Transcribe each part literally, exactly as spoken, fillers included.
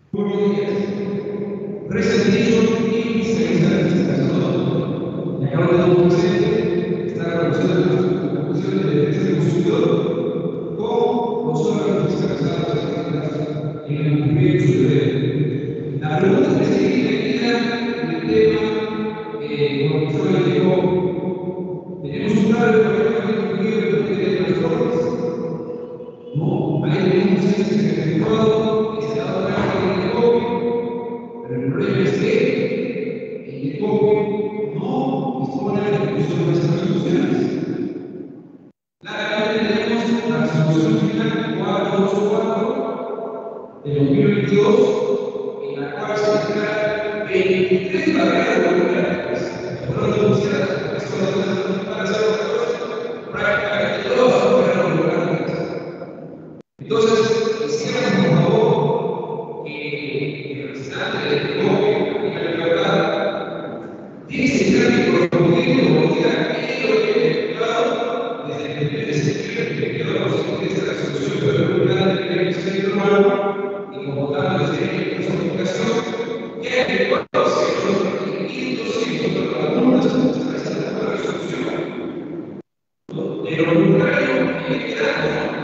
Muy buenos días. Presentation y fiscalización. Y acabo de dar un presente, está relacionado con la cuestión de defensa del consumidor con los órganos fiscalizados en el cumplimiento de su deber. La pregunta específica era el tema eh, con el que yo llegó. Tenemos un plan de perfectamente cumplido en materia de transportes. No, hay denuncias que se han efectuado y se ha dado cuenta de copia, pero el problema es que el copia no dispone de la ejecución de estas resoluciones. Claramente tenemos la resolución final cuatrocientos veinticuatro de dos mil veintidós, en la cual se declara veintitrés barreras voluntarias que fueron denunciadas por las personas municipales de prácticamente todas son barreras voluntarias. Entonces, quisiéramos, por favor, que el representante del bloque, que la libertad, dice que correspondiente o diga qué es lo que ha ejecutado desde el primer de septiembre, que quedó consciente de esta resolución de la voluntad del primer ministerio humano y convocando desde ahí su comunicación, que ha efectuado cientos y doscientos de cada una de esta resolución. De lo contrario, le quedamos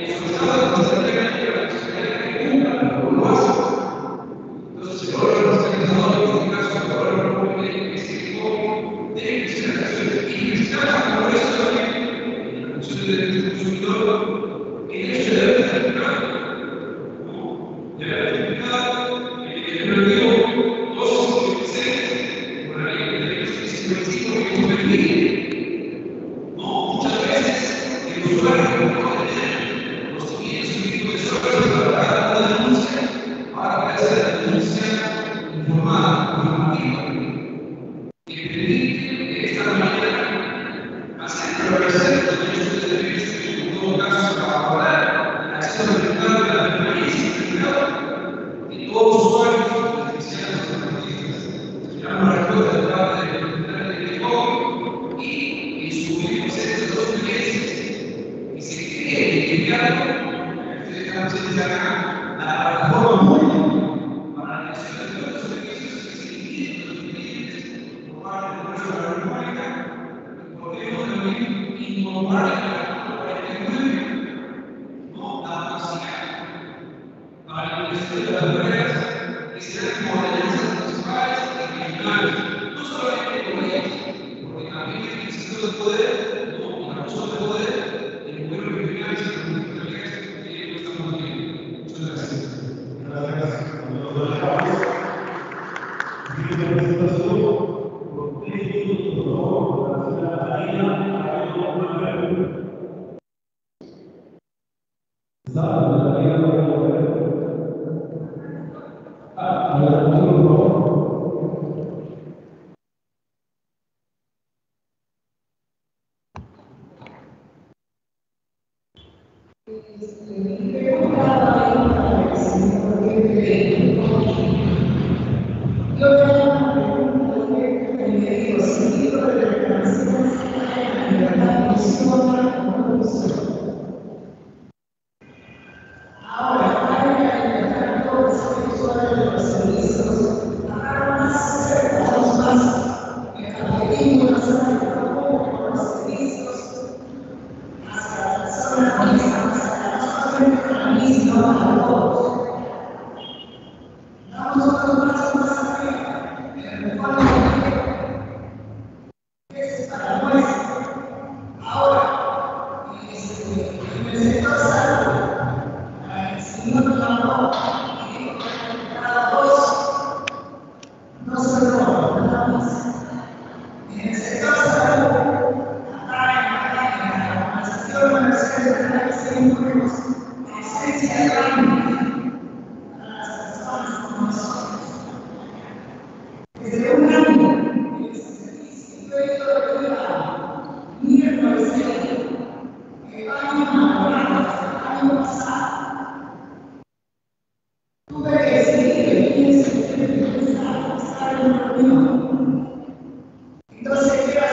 entonces, el órgano fiscalizador, en este caso, el órgano público que se equivocó, debe ser la acción fiscal, por eso también, en la función de derecho del consumidor, el hecho de haber certificado, de haber certificado, el relativo doscientos cincuenta y seis, por la ley de derechos cincuenta y cinco que nos permite, muchas veces, el usuario no puede tener los siguientes tipos de software para cada una denuncia. Ahora voy a hacer la denuncia informada, informativa, que permite de esta manera hacer prevalecer los derechos de defensa y en todo caso colaborar en el acceso virtual de la permanencia de todos los usuarios, beneficiarios y artistas. Esperamos la respuesta de parte del representante del equipo y en su último set de dos meses que se cree identificado, ustedes están presentes acá, la plataforma móvil para la acción de todos los servicios que se emiten los clientes por parte de nuestra República, podemos también incorporar en el artículo cuarenta y nueve, ¿no?, la capacidad para el Ministerio de las Barreras que serán como ordenanzas municipales y regionales, no solamente con ellas, porque también el ejercicio del poder, ¿no?, y el abuso del poder, el gobierno regional y las municipalidades que estamos viendo. Muchas gracias. Gracias. Nos dejamos. Siguiente presentación. Por tres minutos, por favor, la señora Marina Arroyo. ¿Está? La Marina Arroyo. Ah, a ver, por favor.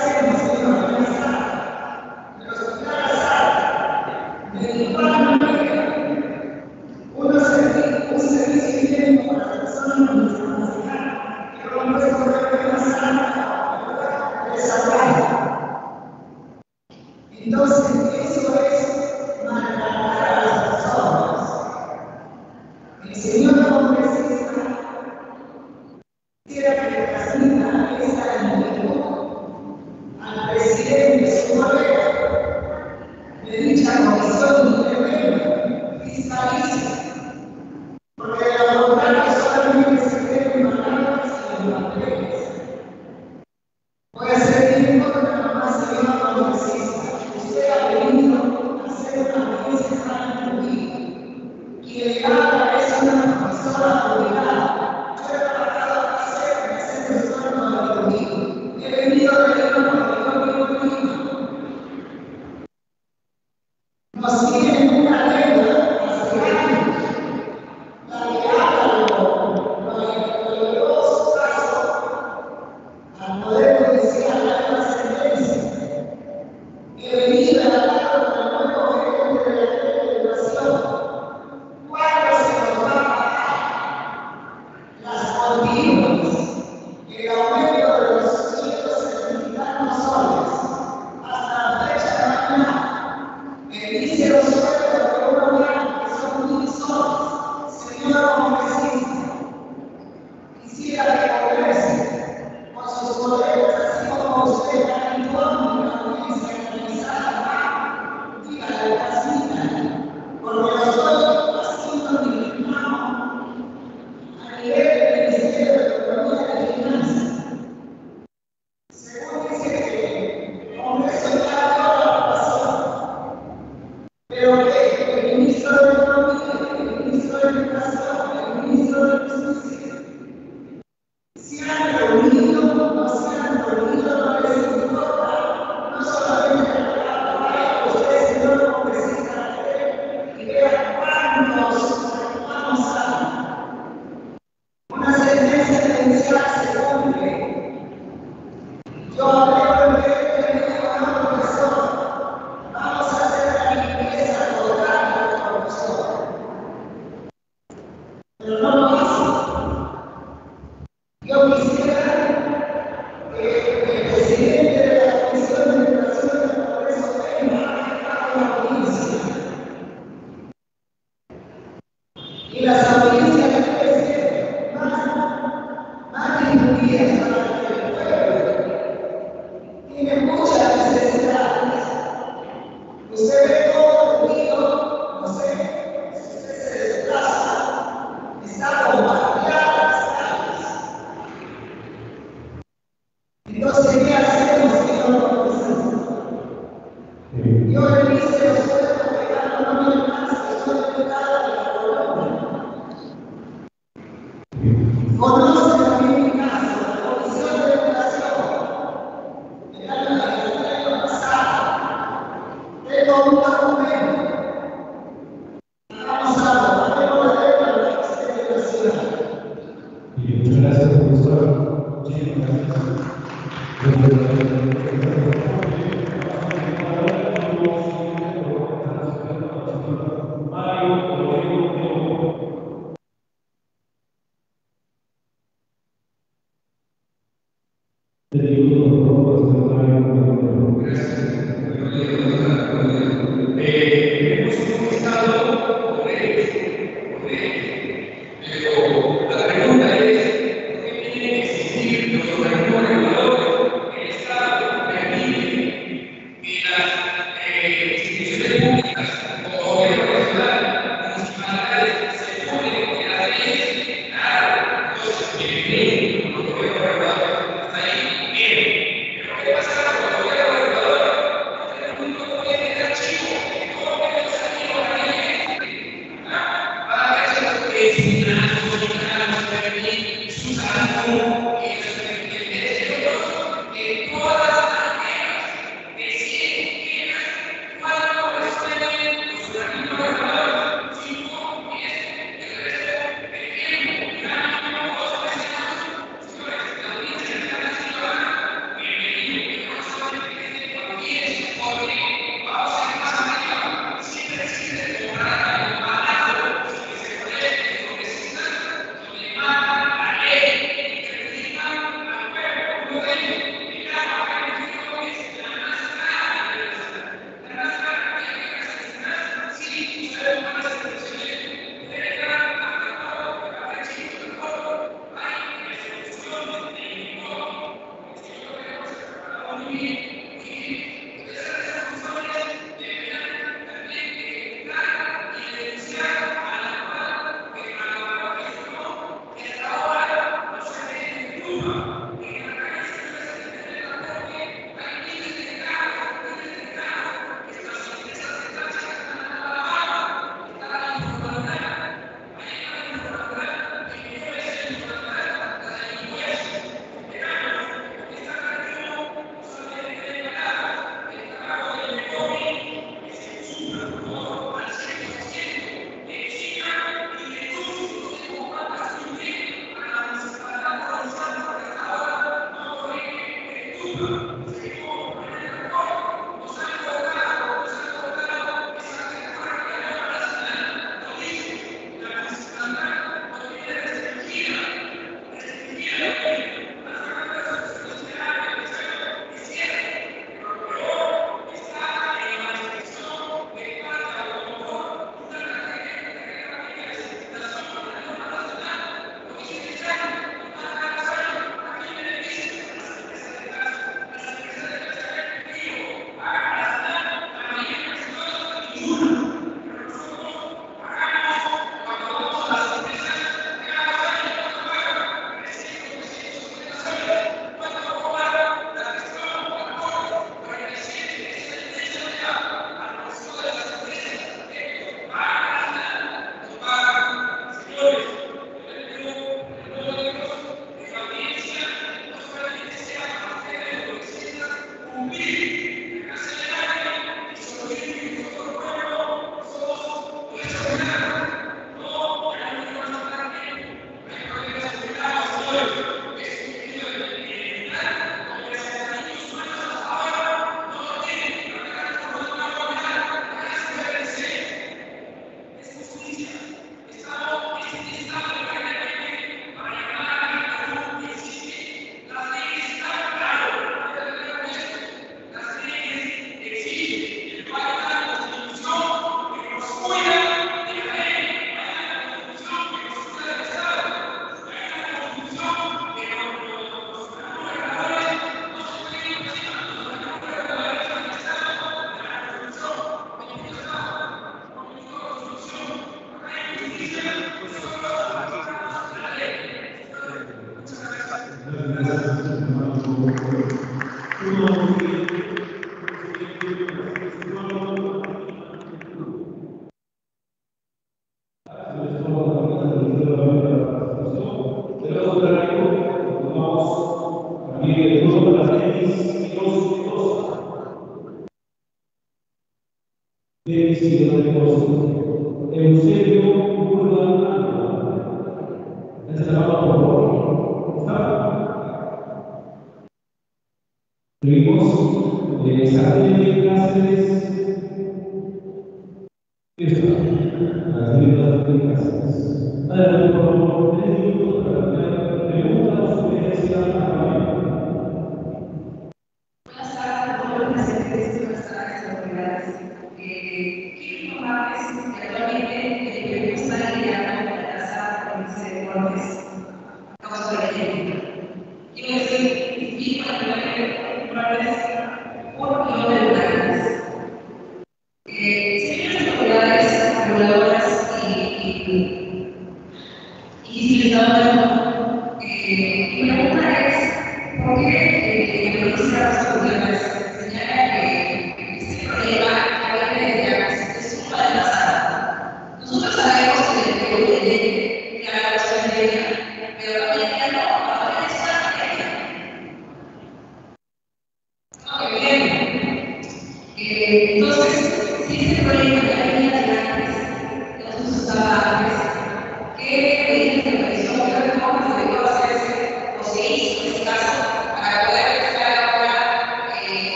Entonces, ¿qué hacemos?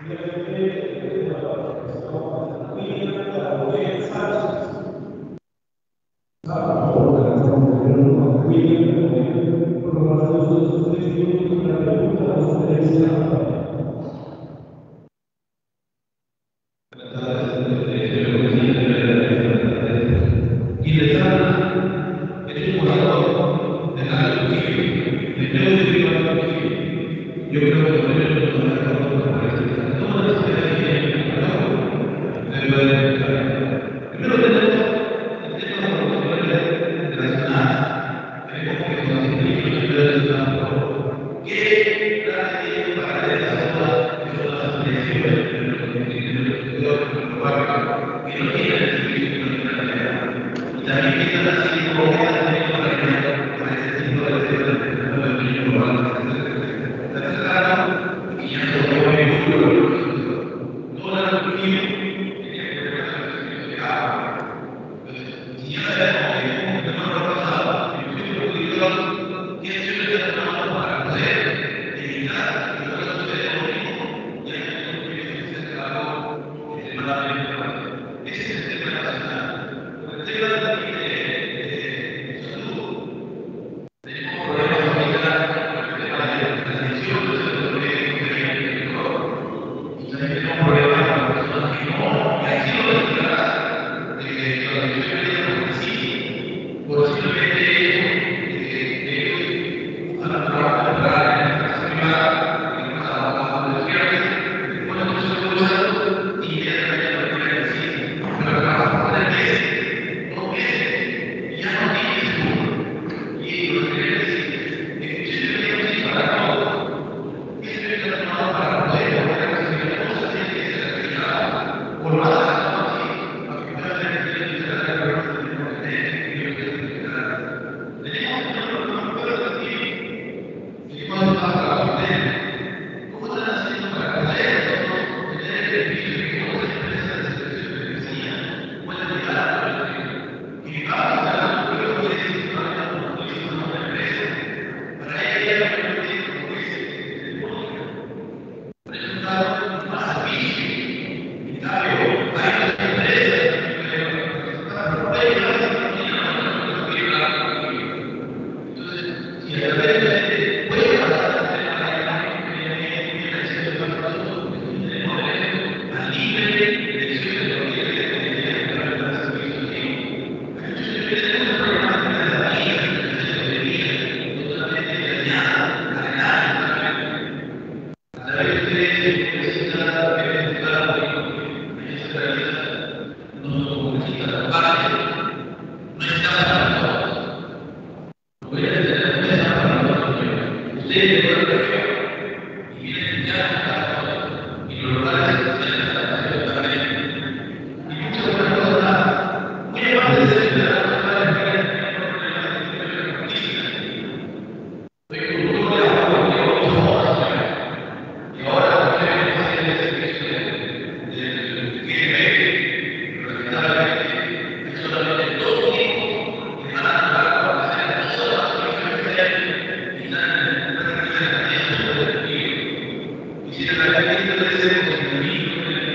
Quisiera la gente de ese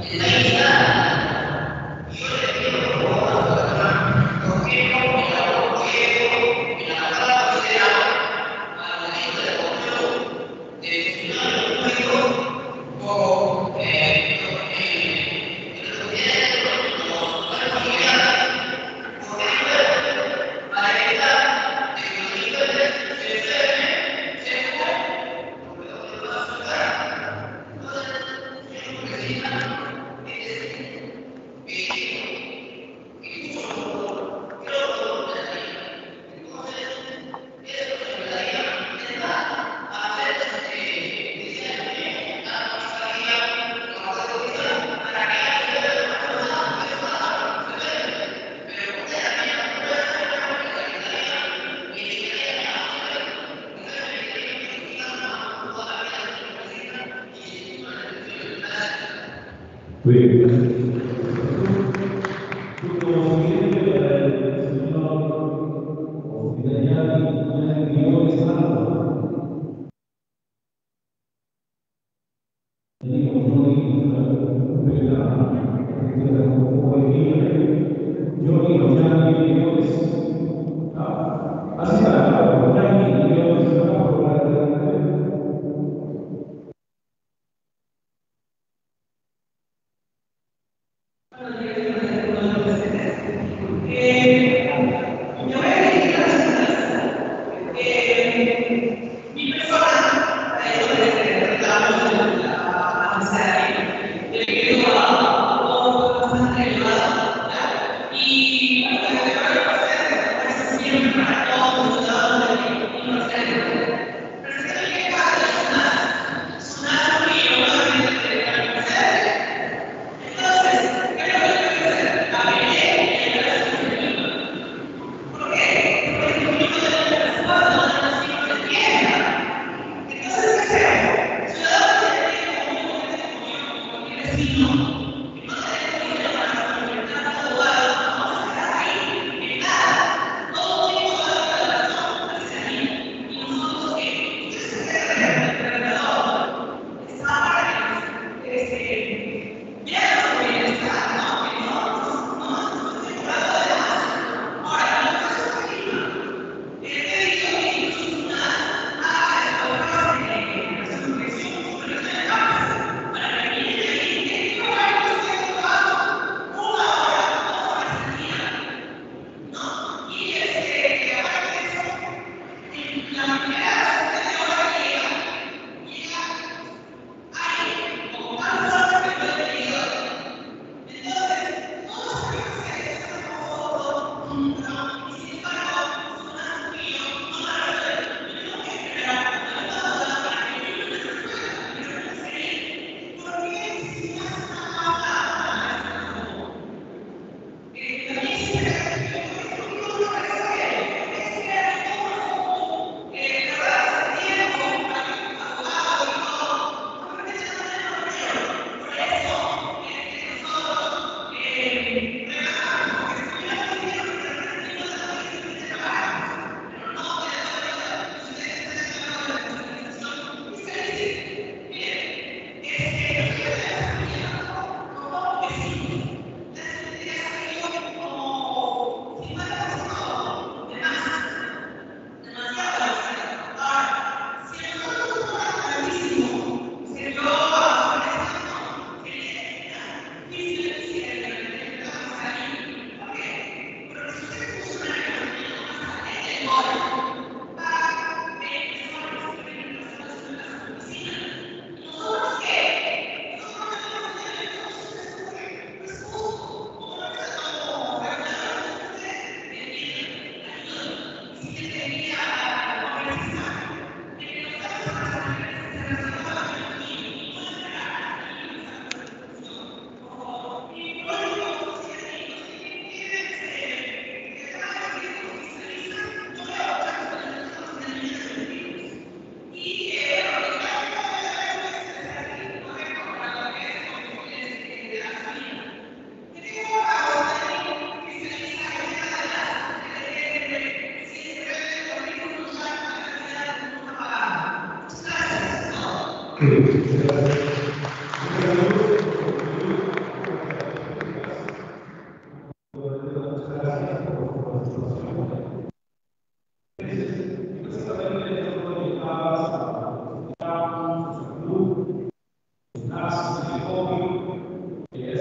Gracias.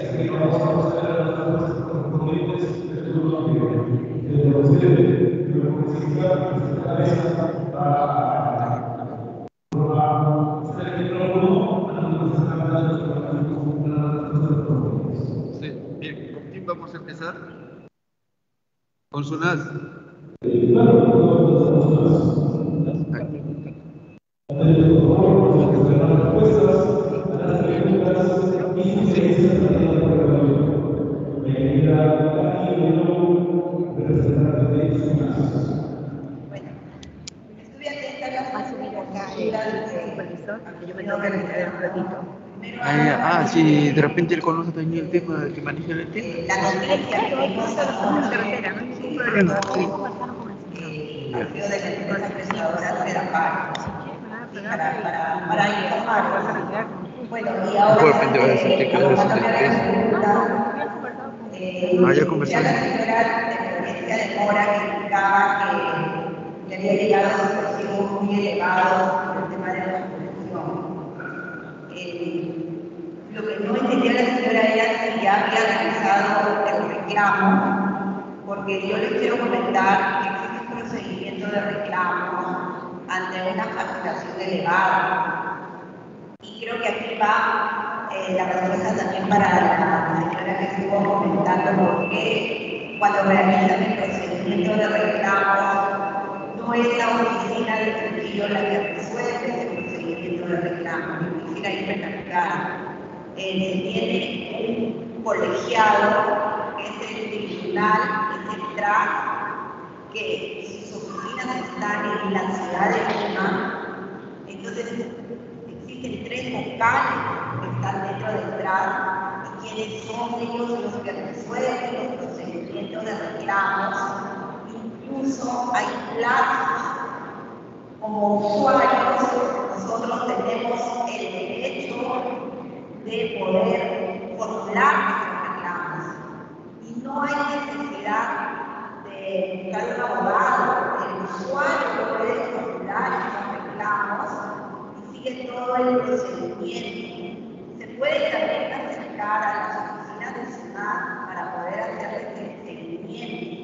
que no vamos a proceder a las respuestas correspondientes del turno anterior. El proceder de la congresista de la mesa para probar el micrófono a los representantes de la respuesta. Sí, bien, ¿con quién vamos a empezar? Con Sunaz. Ah, ah, sí, de repente él conoce también el tema que maneja el tema. La noticia que vimos en carretera, no hay ningún problema. Sí. El partido de la empresa prestadora se da parte. Para, para, para informar. Bueno, y ahora. De repente va a decir que es de eh, Ah, ya conversamos. Ya la señora de provincia de Mora que indicaba que le había llegado a situación muy elevado por el tema de la vacunación. Eh, lo que no entendía la señora era si ya había realizado el reclamo, porque yo les quiero comentar que existe un procedimiento de reclamo ante una facturación elevada. Y creo que aquí va eh, la respuesta también para la señora que estuvo comentando, porque cuando realizan el procedimiento de reclamo, no es la oficina de Trujillo la que resuelve ese procedimiento de reclamo. Quisiera ir recalcar. Eh, se tiene un colegiado, que es el tribunal, que es el T R A C, que sus oficinas están en la ciudad de Lima. Entonces, existen tres vocales que están dentro del T R A C, y quienes son ellos los que resuelven los procedimientos de reclamos. Incluso hay plazos. Como usuarios, nosotros tenemos el derecho de poder formular nuestros reclamos. Y no hay necesidad de buscar un abogado. El usuario puede formular estos reclamos y sigue todo el procedimiento. Se puede también acercar a las oficinas del SUNAT para poder hacerles el seguimiento.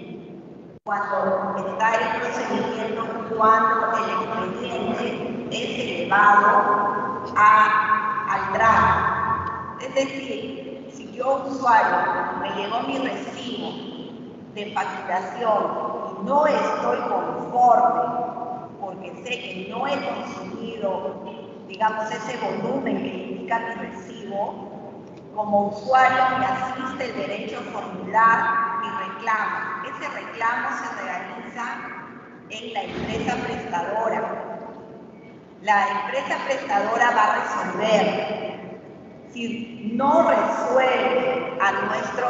Cuando está el procedimiento, cuando el expediente es elevado a, al T R A C. Es decir, si yo, usuario, me llegó mi recibo de facturación y no estoy conforme porque sé que no he consumido, digamos, ese volumen que indica mi recibo, como usuario me asiste el derecho a formular mi reclamo. Ese reclamo se realiza en la empresa prestadora. La empresa prestadora va a resolver. Si no resuelve a nuestro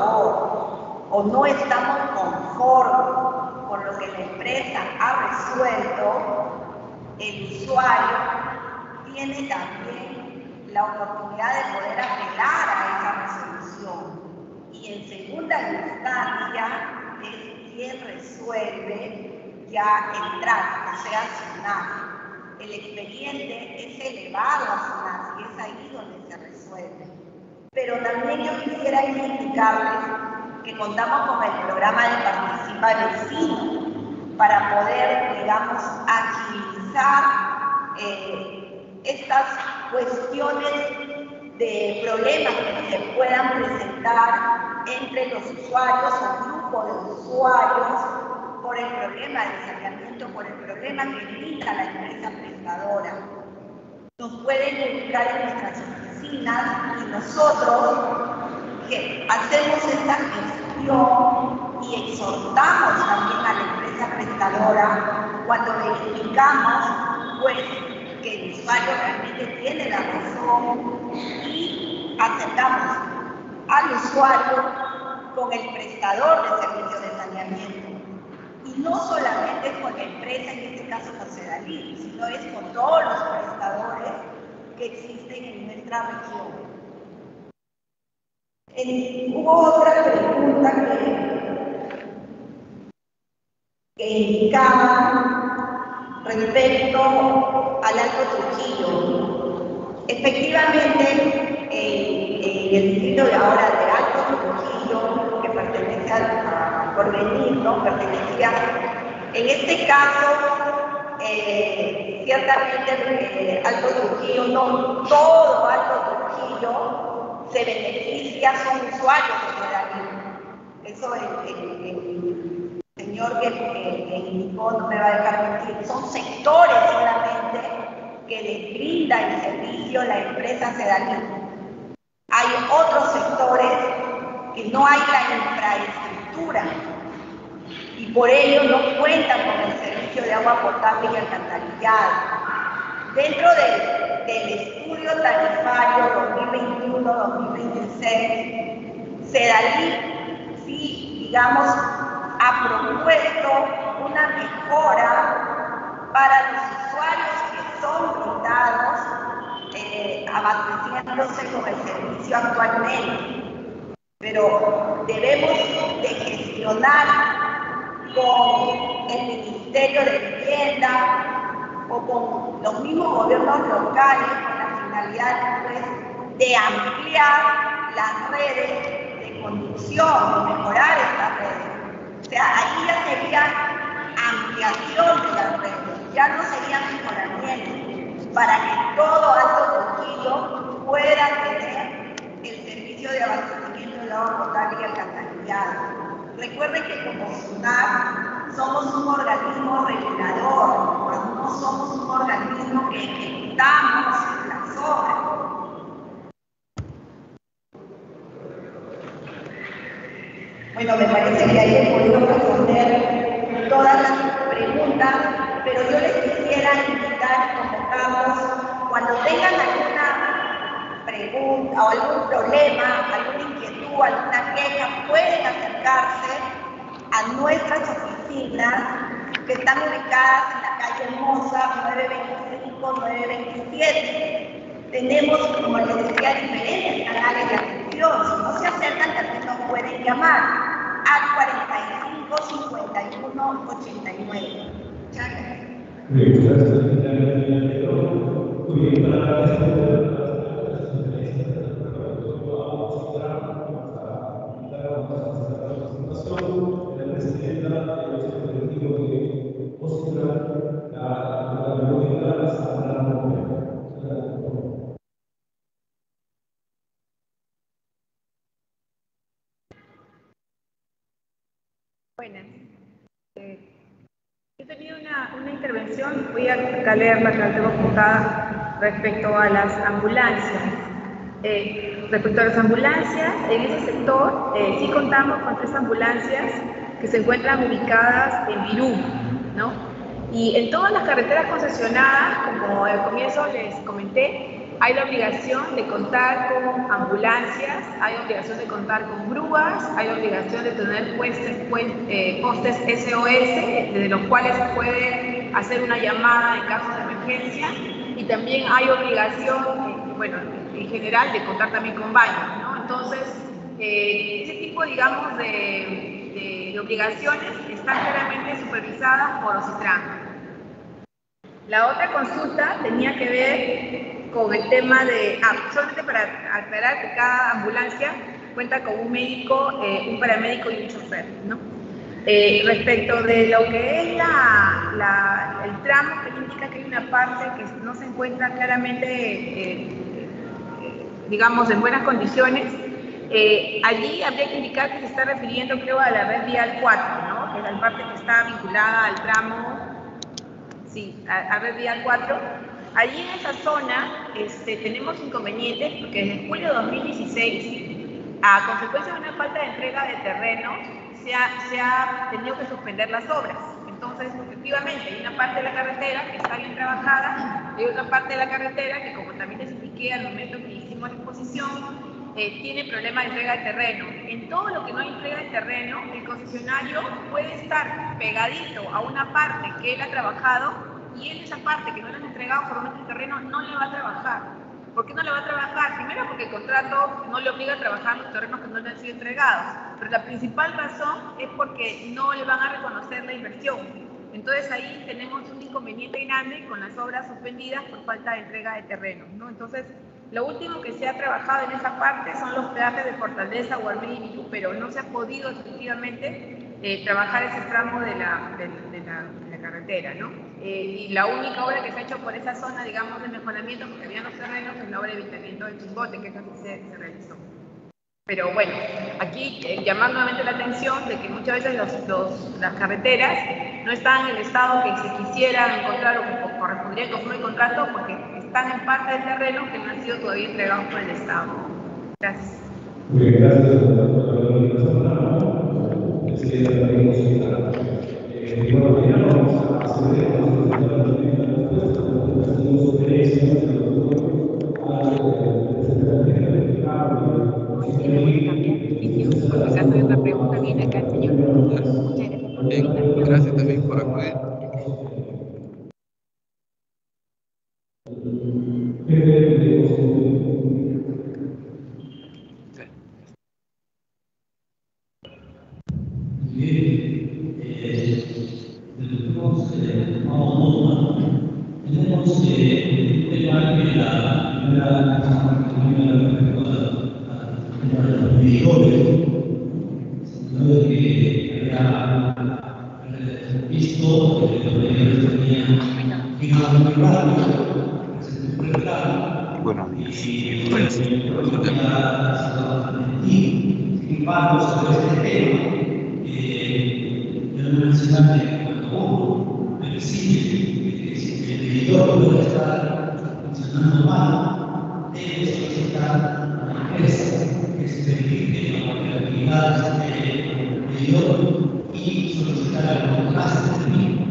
favor o no estamos conformes con lo que la empresa ha resuelto, el usuario tiene también la oportunidad de poder apelar a esa resolución. Y en segunda instancia es quien resuelve ya el T R A C, o sea, SUNAT. El expediente es elevado a SUNAT y es ahí donde se resuelve. Pero también yo quisiera indicarles que contamos con el programa de Participa Vecino para poder, digamos, agilizar eh, estas cuestiones de problemas que se puedan presentar entre los usuarios o grupos de usuarios por el problema de saneamiento, por el problema que brinda la empresa prestadora. Nos pueden ubicar en nuestras oficinas y nosotros que hacemos esta gestión y exhortamos también a la empresa prestadora cuando verificamos pues, que el usuario realmente tiene la razón y acercamos al usuario con el prestador de servicios de saneamiento. Y no solamente con la empresa, en este caso con Sedalí, sino es con todos los prestadores que existen en nuestra región. Eh, hubo otra pregunta que, que indicaba respecto al Alto Trujillo. Efectivamente, eh, eh, en el distrito de ahora de Alto Trujillo, que pertenece al Porvenir, ¿no? Pertenecía, en este caso, eh, ciertamente eh, Alto Trujillo, no todo Alto Trujillo se beneficia, son usuarios de Sedalí. Eso el, el, el señor que, que, que indicó no me va a dejar mentir. Son sectores solamente que les brinda el servicio la empresa Sedalí. Hay otros sectores que no hay la infraestructura y por ello no cuentan con el servicio de agua potable y alcantarillado. Dentro del, del estudio tarifario dos mil veintiuno dos mil veintiséis, Sedalí, sí, digamos, ha propuesto una mejora para los usuarios que son brindados eh, abasteciéndose con el servicio actualmente. Pero debemos de gestionar con el Ministerio de Vivienda o con los mismos gobiernos locales con la finalidad pues, de ampliar las redes de conducción, de mejorar estas redes. O sea, ahí ya sería ampliación de las redes, ya no sería mejoramiento, para que todo Alto Trujillo pueda tener el servicio de abastecimiento de agua potable y alcantarillado. Recuerden que como SUNAT somos un organismo regulador, no somos un organismo que ejecutamos las obras. Bueno, me parece que ahí he podido responder todas las preguntas, pero yo les quisiera invitar, convocamos, cuando tengan alguna pregunta o algún problema, alguna inquietud, alguna queja, pueden acercarse a nuestras oficinas que están ubicadas en la calle Moza nueve veinticinco nueve veintisiete. Tenemos, como les decía, diferentes canales de atención. Si no se acercan, también nos pueden llamar al cuarenta y cinco cincuenta y uno ochenta y nueve. Muchas gracias. Buenas. Eh, he tenido una, una intervención, voy a leerla que la tengo apuntada, respecto a las ambulancias. Eh, respecto a las ambulancias, en ese sector eh, sí contamos con tres ambulancias que se encuentran ubicadas en Virú, ¿no? Y en todas las carreteras concesionadas, como al comienzo les comenté, hay la obligación de contar con ambulancias, hay obligación de contar con grúas, hay obligación de tener puestes, pues, eh, postes S O S, desde los cuales se puede hacer una llamada en caso de emergencia, y también hay obligación, eh, bueno, en general, de contar también con baños, ¿no? Entonces, eh, ese tipo, digamos, de, de, de obligaciones están claramente supervisadas por OSITRAN. La otra consulta tenía que ver con el tema de, ah, solamente para aclarar que cada ambulancia cuenta con un médico, eh, un paramédico y un chofer, ¿no? Eh, respecto de lo que es la, la, el tramo, que indica que hay una parte que no se encuentra claramente, eh, eh, digamos, en buenas condiciones, eh, allí habría que indicar que se está refiriendo, creo, a la red vial cuatro, ¿no? Que es la parte que está vinculada al tramo, sí, a, a red vial cuatro. Allí en esa zona este, tenemos inconvenientes porque desde julio de dos mil dieciséis, a consecuencia de una falta de entrega de terrenos, se ha, se ha tenido que suspender las obras. Entonces, efectivamente, hay una parte de la carretera que está bien trabajada, hay otra parte de la carretera que, como también les expliqué al momento que hicimos la exposición, eh, tiene problemas de entrega de terreno. En todo lo que no hay entrega de terreno, el concesionario puede estar pegadito a una parte que él ha trabajado, y en esa parte que no le han entregado formalmente el terreno no le va a trabajar. ¿Por qué no le va a trabajar? Primero porque el contrato no le obliga a trabajar los terrenos que no le han sido entregados, pero la principal razón es porque no le van a reconocer la inversión. Entonces ahí tenemos un inconveniente grande con las obras suspendidas por falta de entrega de terrenos, ¿no? Entonces Lo último que se ha trabajado en esa parte son los peajes de Fortaleza, Guarmey y Milú, pero no se ha podido efectivamente eh, trabajar ese tramo de la, de, de la, de la carretera, ¿no? Eh, y la única obra que se ha hecho por esa zona, digamos, de mejoramiento, porque había los terrenos, es la obra de evitamiento del Chimbote, que casi se, se realizó. Pero bueno, aquí eh, llamando nuevamente la atención de que muchas veces los, los, las carreteras no están en el estado que se quisiera encontrar o que correspondría al conforme el contrato, porque están en parte del terreno que no han sido todavía entregados por el Estado. Gracias. Muy bien, gracias por la organización. Decía también consultar. Y bueno, ya vamos a acceder a la respuesta, porque tenemos sugerencias de los Por caso de otra pregunta, viene acá el señor. Muchas gracias. Bien, gracias también por acudir. Tenemos el tema de la los medidores, sino que había visto que los medidores tenían fijado muy rápido, muy claro. Bueno, y bueno, sin embargo, sobre este tema, yo no mencionaba que cuando uno percibe que el medidor puede estar funcionando mal, debe solicitar a la empresa que se verifique la operatividad del medidor y solicitar el contraste del mismo.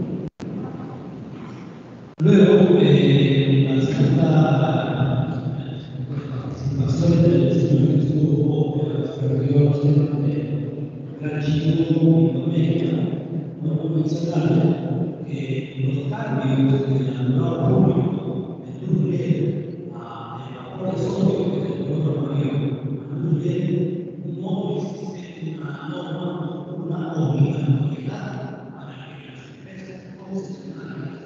Luego, eh, la segunda participación del señor que estuvo perdió de Gran Chile y Indonesia, no mencionar que los cambios en la norma pública de Lourdes a el vapor de sodio que es el color amarillo a Lourdes no existe una norma, una obligatoriedad para que las empresas concesionarias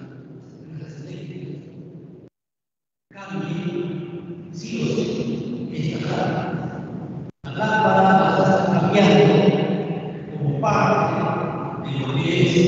cambien sí o sí esta lámpara. La lámpara la está cambiando como parte de lo que es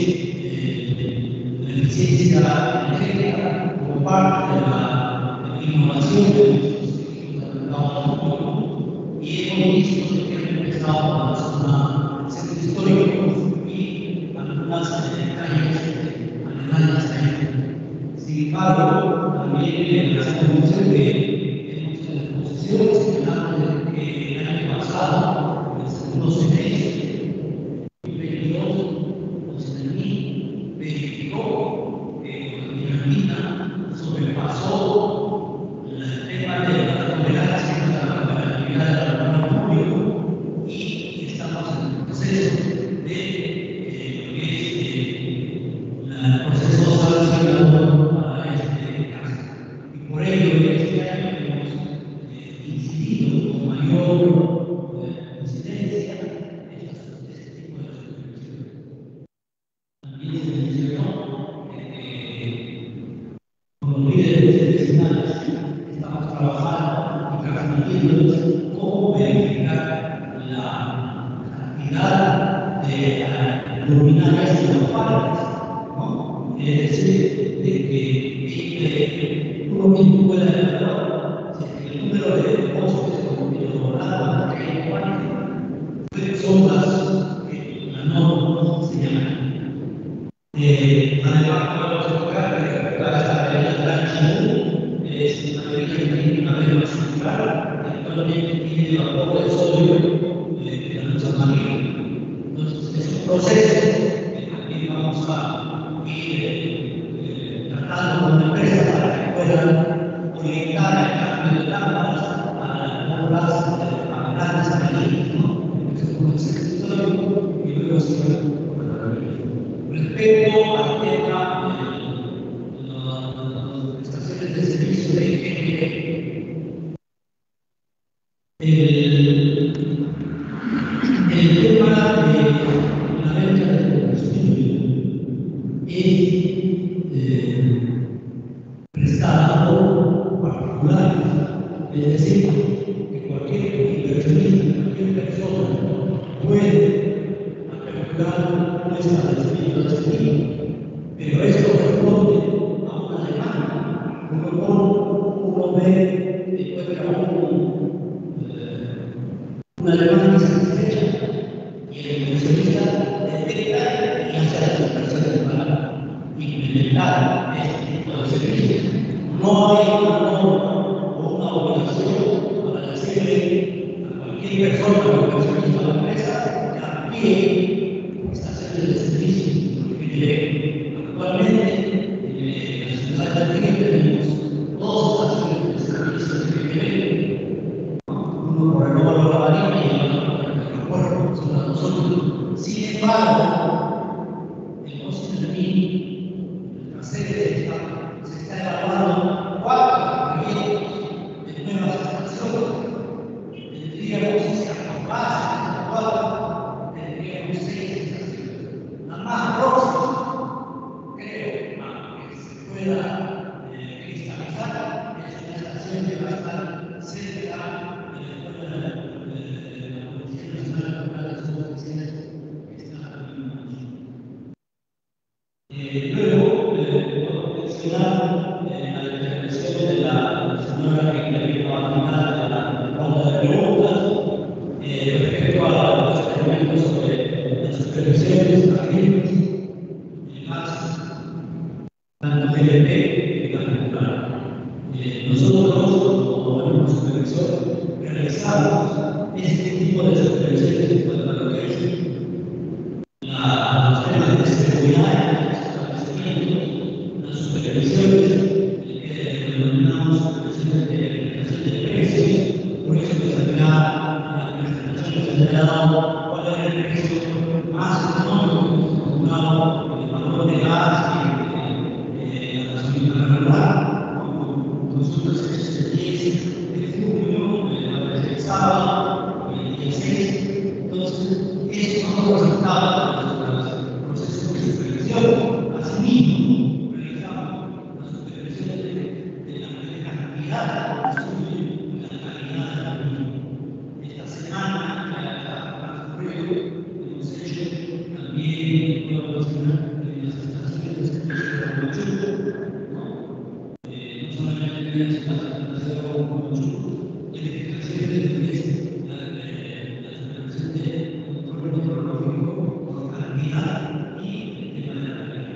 eh, la eficiencia energética, como parte de la, de la innovación de los dispositivos del mercado público, y hemos visto que han empezado en la zona del centro histórico y algunas eh, calles aledañas a él. Sin embargo, también la condición de hemos tenido exposiciones que hablamos de que el año pasado, en el segundo semestre, dos mil veintidós, José Dani verificó que la dinamita sobrepasó el tema de la tolerancia a la operatividad del trabajo público y estamos en el proceso de eh, lo que es eh, el proceso sancionador para este caso. Y por ello, este año hemos eh, incidido con mayor eh, incidencia en este tipo de supervisiones. También se mencionó que con los líderes vecinales estamos trabajando y transmitiéndoles cómo verificar la cantidad de luminarias y los faros, ¿no? Es decir, de que uno mismo pueda evaluar si el número de postes o de los volados que hay en son las que la norma señala. Eh, además, podemos enfocar que esta avenida Gran Chimú es una avenida que tiene una vela central, que actualmente tiene vapor de sodio de la luz amarilla. Entonces, es un proceso que también vamos a ir eh, tratando con la empresa para que puedan orientar el cambio de lámparas a lámparas a grandes amarillas, ¿no? Es un proceso histórico y luego se va. Respecto al tema de las estaciones de servicio de ingeniería, el, el tema de la venta de combustible es eh, prestado por particulares respuesta del espíritu de este libro, pero esto responde a una demanda. Por ejemplo, uno ve después que un, eh, una demanda insatisfecha y el inversionista detecta y hace las operaciones para implementar este tipo de servicios. No hay una norma o una obligación para decirle a cualquier persona o inversionista o empresa que amplíe esta serie de servicios. Porque actualmente en la ciudad de Madrid tenemos dos estaciones de servicios de G P V, uno por el Nuevo de la Marina y otro por el aeropuerto, son las dos únicas. Sin embargo, el costo del PIB, la sede está se está evaluando cuatro proyectos de nuevas estaciones. Tendríamos, si se acompañan a cuatro, tendríamos seis estaciones. La más próxima, creo, que se pueda eh, cristalizar, es una estación que va a estar cerca de la Escuela de la Policía Nacional para las oficinas que está en eh, Luego, eh, puedo mencionar eh, la intervención de la señora que intervino al final de la ronda de preguntas eh, respecto a los experimentos sobre las supervisiones agrícolas, el gas, tanto G L P y gas natural. Eh, nosotros, como buenos supervisores, realizamos este tipo de supervisiones en cuanto a lo que es la, los temas de seguridad, las supervisiones que denominamos supervisiones de verificación de precios, por eso que se la presentación que se ha dado cuál es el precio más económico calculado por el valor de gas y la gasolina regular, nosotros hechos el diez de junio, el sábado, el dieciséis, entonces esos son los resultados de los procesos de supervisión. Asimismo, realizamos la supervisión de, de la cantidad de estudio y la calidad de la misma. Esta semana, ya hemos hecho también, puedo mencionar, en las estaciones de servicio de Huachuco, ¿no? Eh, no solamente en las estaciones de Huachuco, identificaciones de la supervisión de control meteorológico por calidad y el tema de la calidad.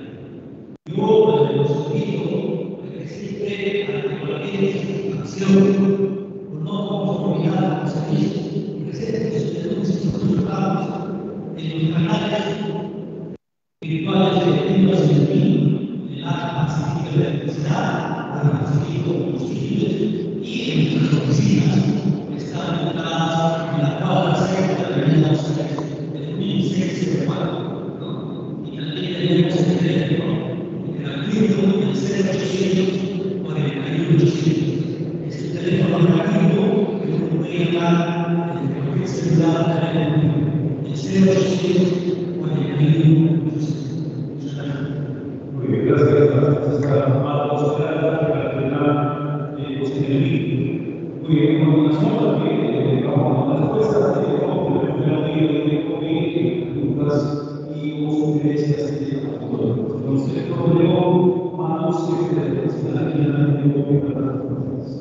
Yo los invito a que existe cualquier satisfacción o no conformidad con los servicios presentes en los resultados en los canales virtuales de climas y destino, de la Pacífico de electricidad, de la Pacífico de combustibles y en nuestras oficinas que están ubicadas en la cuadra seis de la avenida de dos mil seis de cuatro, ¿no? Y también tenemos el teléfono gratuito del cero ochocientos cuarenta y uno ochocientos. Es el teléfono gratuito que uno puede llamar desde cualquier celular del mundo. El cero ochocientos cuarenta y uno ochocientos. Muchas gracias. Muy bien, gracias. Gracias a Marcos Herrera, para terminar eh, pues, en el vídeo. Muy bien, a continuación también vamos a las respuestas de cómo el primer vídeo de COVID, preguntas y sugerencias de futuro. Entonces, luego vamos a presentar aquí la de para las respuestas.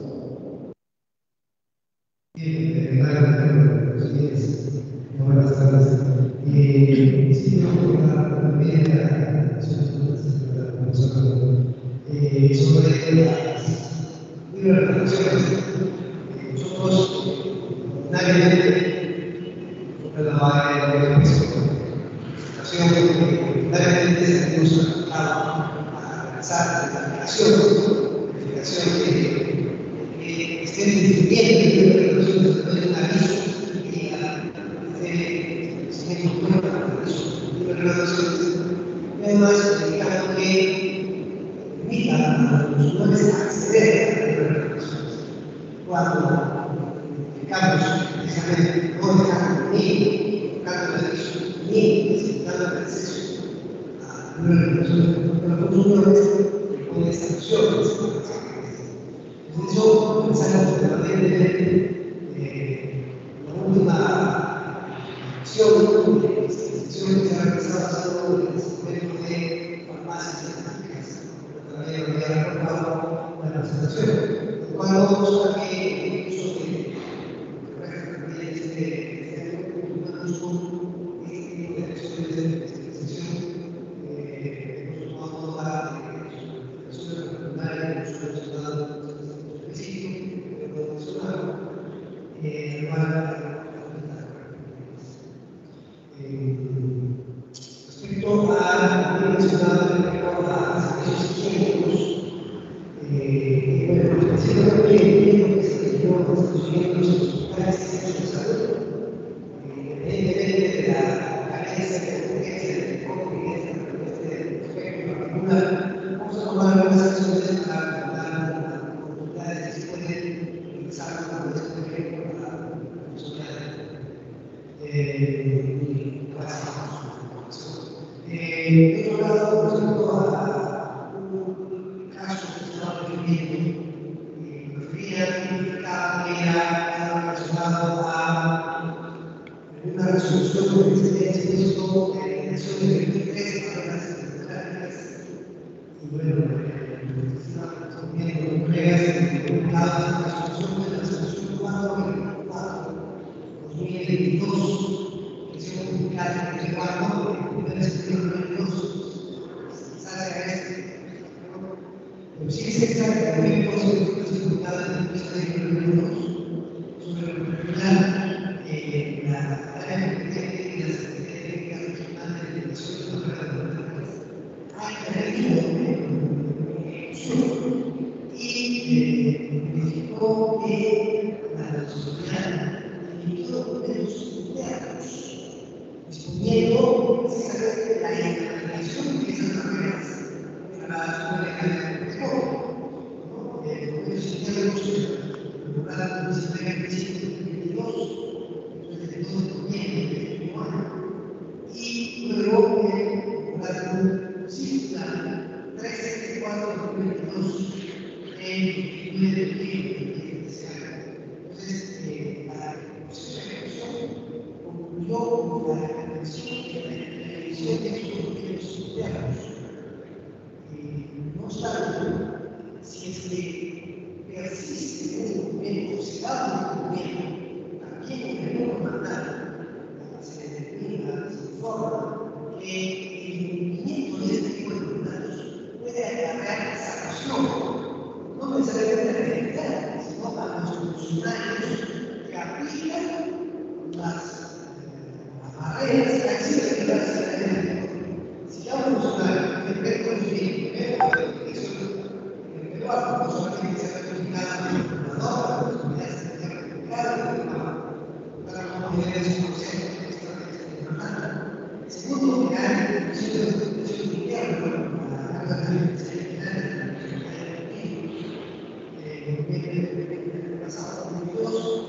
Buenas tardes. Eh, sí, yo también la profesora eh, sobre las reflexiones. Nosotros, nadie la presentación, nadie se ha a realizar la aplicación, la aplicación que estén definiendo la relación de un aviso. Además, indicando que permita a los usuarios acceder a las relaciones. Cuando indicamos precisamente no dejar ni buscando el servicio ni necesitando el acceso a las relaciones con los consumidores con esta opción. Por eso, pensamos que también eh, la última acción de institución que se ha realizado ha sido el desarrollo de farmacias científicas, también había reportado la presentación, lo cual no busca que el uso de también este año uso este tipo de acciones de especialización que hemos tomado toda la acción secundaria, el uso del ciudadano específico, pero nacional, eh, para respecto a lo mencionado respecto a servicios químicos, eh, bueno, haciendo también lo que se refiere a los procedimientos hospitales y centros de salud, independientemente de la carencia de urgencia de COVID en este aspecto en particular, vamos a tomar algunas acciones para mejorar las oportunidades que se pueden utilizar como por ejemplo para la sociedad. Eh, Eh, por otro lado, respecto a un caso que estaba refiriendo, eh, refería que cada era relacionado a una resolución de incidencia de esto de elecciones de veintitrés carreras democráticas. Y bueno, estamos viendo con colegas que cada resolución de la resolución cuatro veinticuatro dos mil veintidós que se va a publicar en el cuarto de septiembre de veintidós, quizás sea este, pero sí es exactamente dos artículos publicados en el texto de veintidós sobre lo particular eh, la área competente y la Secretaría Regional de Elecciones de las Democráticas ha intervenido en el sur y verificó que la sociedad emitió documentos internos disponiendo precisamente la implementación de esas carreras para la sociedad de México. Documentos internos lograr principalmente en veintidós, desde el dos de noviembre de veintiuno, y luego lograr un cifra trescientos setenta y cuatro de dos mil veintidós en nueve de noviembre de ese año. Entonces, eh, la proceso de ejecución concluyó con la elección de estos documentos internos. No obstante, si es que persiste un documento, se da un documento, también debemos mandar, se determina, se informa que el cumplimiento de este tipo de documentos puede acarrear sanción, no necesariamente a la electoral, sino a los funcionarios que aplican las, las barreras que existen en la ciudadanía. Si ya un funcionario que debe conseguir, eso en el Perú, no solamente se ha verificado en el computador, las unidades que se han verificado, para las comunidades de conocimiento, que es importante. Segundo, que hay instituciones de documentación interna, para la carga de general, en el pasado dos mil dos,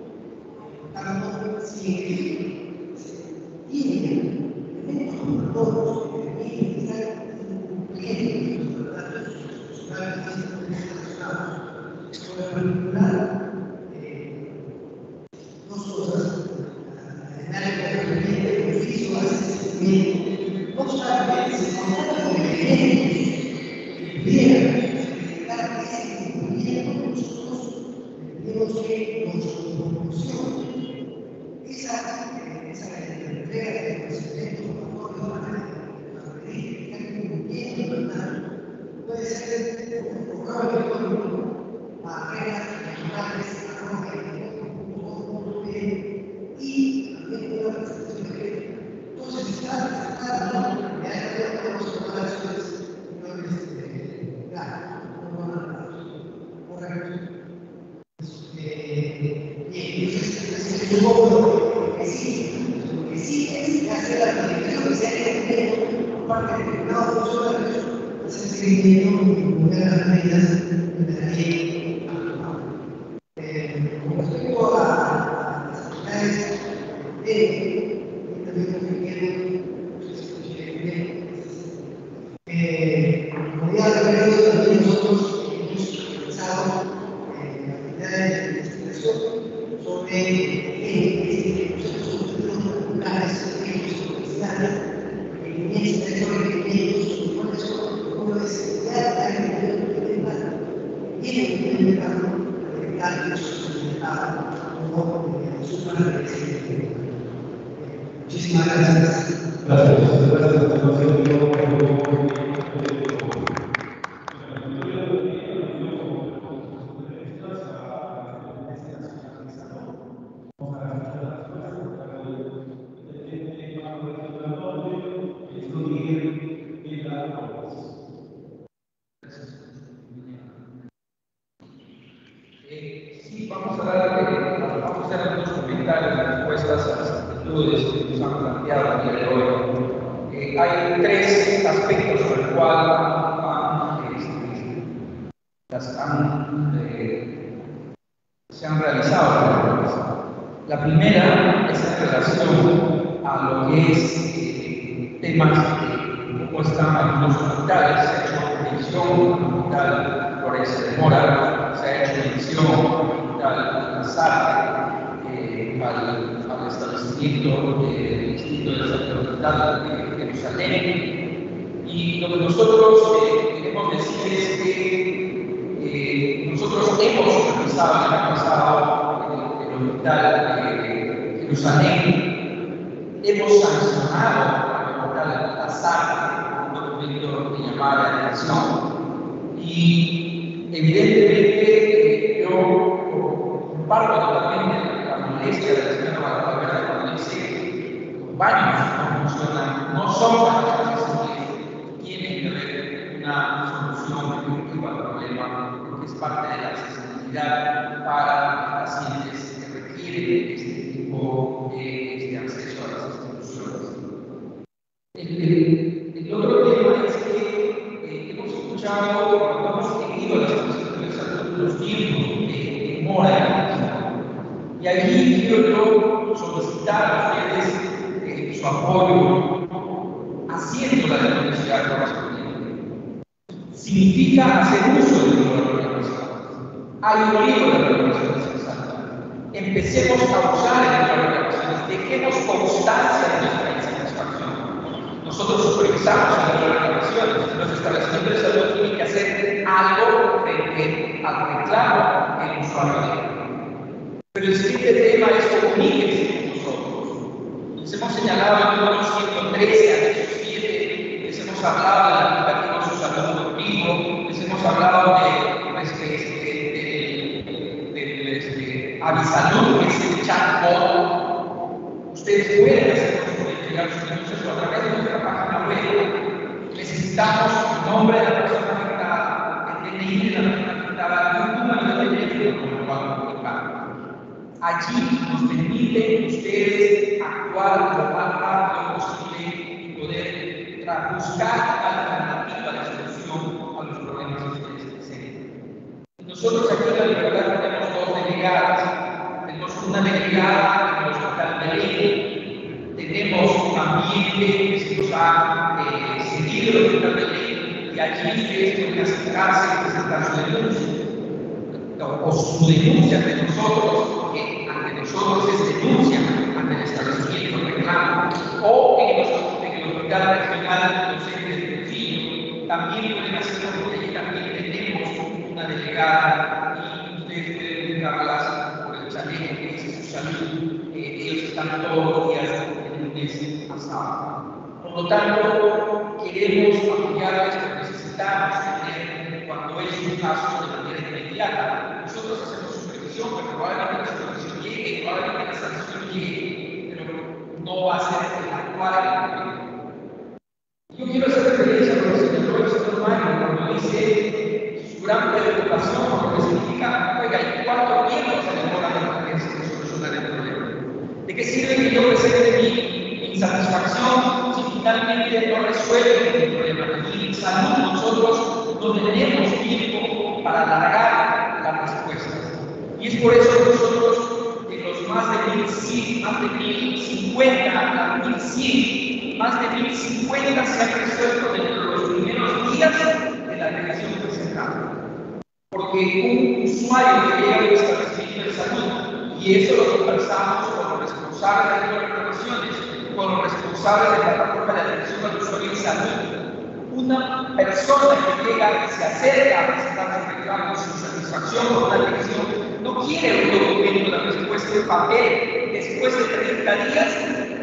tanto si tienen elementos motoros que permiten estar cumpliendo los datos sociales y internacionales. Por lo particular, dos cosas. En área de el oficio hace seguimiento. No obstante, se contacta con elementos que pudieran verificar ese cumplimiento, nosotros tenemos que nos proporcionen esa, esa entrega de conocimiento a todos los que están cumpliendo el plan. Puede ser un correo electrónico, barreras regionales, arroba y también una presentación de crédito. Entonces, está presentando, ya no tenemos que tomar acciones, no es claro, no van a correcto. Bien, entonces, es un poco lo que sí, lo que sí es hacer la planificación que se haya tenido por parte de determinados funcionarios, hacer seguimiento y poner las medidas de la ley. Con respecto a las actividades de también refiero, como ya referido, también nosotros hemos realizado actividades de investigación sobre el proceso de Muchísimas gracias. Gracias, gracias a todos. Sí, vamos a dar, eh, vamos a hacer algunos comentarios y respuestas a las actitudes que nos han planteado el día de hoy. Eh, hay tres aspectos sobre el cual han, este, las han, eh, se han realizado. La primera es en relación a lo que es eh, temas de cómo están algunos hospitales. Se ha hecho mención al hospital Florencia de Mora, se ha hecho mención al Lazarte, eh, al, al establecimiento del Distrito de Santa de Jerusalén. Y lo que nosotros eh, queremos decir es que eh, nosotros hemos supervisado el año pasado el, el hospital de Jerusalén, hemos sancionado al hospital Lazarte un documento de llamada de atención. Y evidentemente eh, yo comparto totalmente la molestia de la señora Valverde cuando dice que los baños no funcionan, no son baños accesibles, tiene que haber una solución definitiva al problema, porque es parte de la accesibilidad para los pacientes que requieren este tipo de este acceso a las instituciones. El, el, el otro tema es que eh, hemos escuchado, cuando hemos seguido las instituciones de salud, los tiempos de demora, y allí quiero yo solicitar a ustedes eh, su apoyo haciendo la denuncia correspondiente. Significa hacer uso del libro de programación. Hay un libro de programación sensata. Empecemos a usar el libro de programación, dejemos constancia de nuestra insatisfacción. Nosotros supervisamos el libro de programación, los establecimientos de salud tienen que hacer algo frente al reclamo que el usuario tiene. Pero el siguiente tema es comuníquense con nosotros. Les hemos señalado en el número ciento trece, anexo siete, les hemos hablado del aplicativo Su Salud Conmigo, les hemos hablado de, este, de, de, de, este, Avisalud, que es el chatbot. Ustedes pueden hacernos llegar sus denuncias a través de nuestra página web. Necesitamos el nombre de la persona afectada, el D N I de la persona afectada y un número de teléfono con el cual comunicar. Allí nos permiten ustedes actuar lo más rápido posible y poder buscar alternativa de solución a los problemas que ustedes presentan. Nosotros aquí en La Libertad tenemos dos delegadas. Tenemos una delegada en el Hospital Belén. Tenemos también que se nos ha eh, seguido el Hospital Belén y allí ustedes pueden acercarse y presentar su denuncia. O su denuncia ante nosotros, porque ante nosotros es denuncia ante el establecimiento reclamo, o en el hospital regional docente de Trujillo, también pueden hacerlo porque allí también tenemos una delegada y ustedes pueden buscarlas por el chaleco que dice Su Salud. Eh, ellos están todos los días de lunes a sábado. Por lo tanto, queremos apoyarles porque necesitamos tener, cuando es un caso de manera inmediata, nosotros hacemos supervisión, pero probablemente la supervisión llegue, probablemente la sanción llegue, pero no va a ser el actual en el momento. Yo quiero hacer referencia a lo que señaló el señor Mario cuando dice su gran preocupación por lo que significa, oiga, ¿y cuánto tiempo se demora la emergencia de solucionar el problema? ¿De qué sirve que yo presente mi insatisfacción si finalmente no resuelve el problema? Y en salud nosotros no tenemos tiempo para alargar las respuestas. Y es por eso que nosotros, de los más de mil cien, más de mil cincuenta a mil cien, más de mil cincuenta se han resuelto dentro de los primeros días de la agregación presentada. Porque un usuario que llega a un establecimiento de salud, y eso lo conversamos con los responsables de las reclamaciones, con los responsables de la plataforma de atención al usuario de salud, una persona que llega y se acerca a presentar su reclamo, su satisfacción por una atención, no quiere un documento de respuesta en papel. Después de treinta días,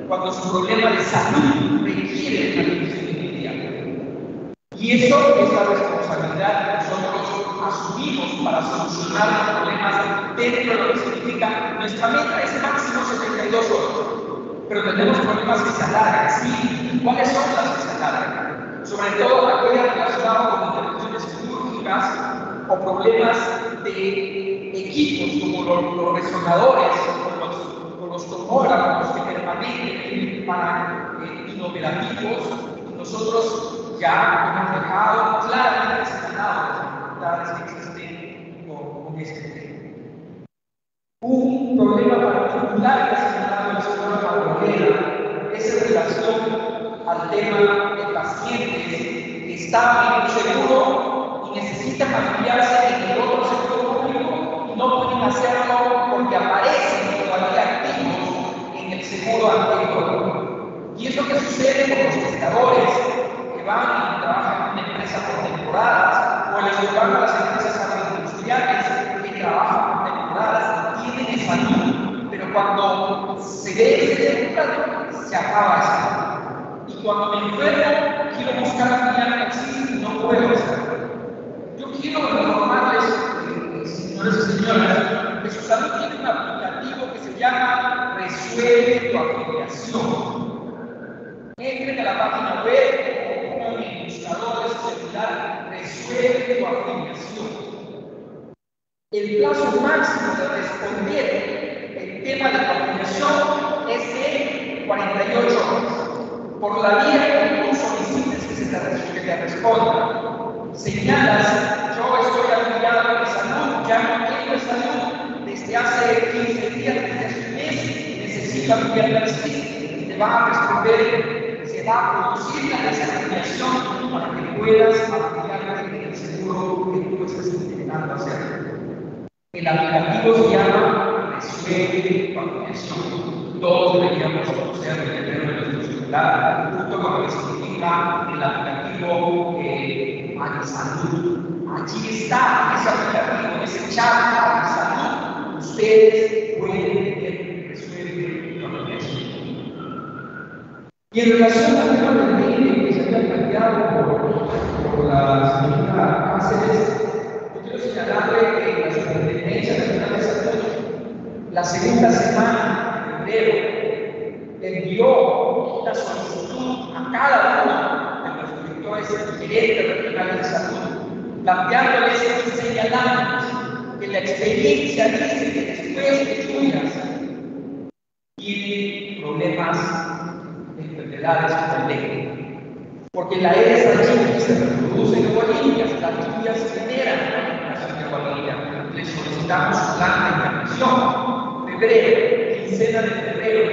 cuando su problema de salud requiere una atención inmediata. Y eso es la responsabilidad que nosotros asumimos para solucionar los problemas dentro de lo que significa nuestra meta es máximo setenta y dos horas. Pero tenemos problemas que se alargan, sí. ¿Cuáles son las que se alargan? Sobre todo aquellas relacionadas con intervenciones quirúrgicas o problemas de equipos como los, los resonadores, con los, con los tomógrafos que permanecen para eh, inoperativos. Nosotros ya hemos dejado claramente señaladas las dificultades que existen con, con este tema. Un problema particular que ha señalado el señor Barbolera es en relación al tema de pacientes que están en un seguro y necesitan afiliarse en el otro sector público y no pueden hacerlo porque aparecen todavía activos en el seguro anterior. Y es lo que sucede con los pescadores que van y trabajan en una empresa por temporadas o les que van a las empresas agroindustriales que trabajan por temporadas y tienen salud, pero cuando se ve ese resultado, se acaba eso. Y cuando me enfermo, quiero buscar afiliarme al S I S y no puedo hacerlo. Yo quiero informarles, eh, señores y señoras, que su salud tiene un aplicativo que se llama Resuelve tu afiliación. Entren a la página web o pongan en el buscador de su celular Resuelve tu afiliación. El plazo máximo de responder el tema de la afiliación es de cuarenta y ocho horas. Por la vía que tú solicites que se te, que te responda, señalas, yo estoy afiliado de salud, ya no tengo salud desde hace quince días, desde hace un mes, necesito afiliarme al S I S, y te van a responder, se va a producir la desafiliación para que puedas afiliarte en el seguro que tú estás intentando hacer. El aplicativo se llama Resuelve tu afiliación. Todos deberíamos conocer el teléfono de nuestro celular, junto con lo que significa el aplicativo eh, Salud. Allí está ese aplicativo, ese chat Salud. Ustedes pueden tener Resuelve tu afiliación. Y en relación al tema del D N I que se había planteado por, por la señora Cáceres, quiero señalarle que la Superintendencia Nacional de Salud, la segunda semana de febrero, envió una solicitud a cada uno de los directores y gerentes regionales de salud, planteándoles y señalándoles que la experiencia dice que después de lluvias tienen problemas de enfermedades como el dengue. Porque la Aedes aegypti se reproduce en Bolivia, las lluvias generan en Bolivia. Les solicitamos su plan de intervención. Febrero, quincena de febrero.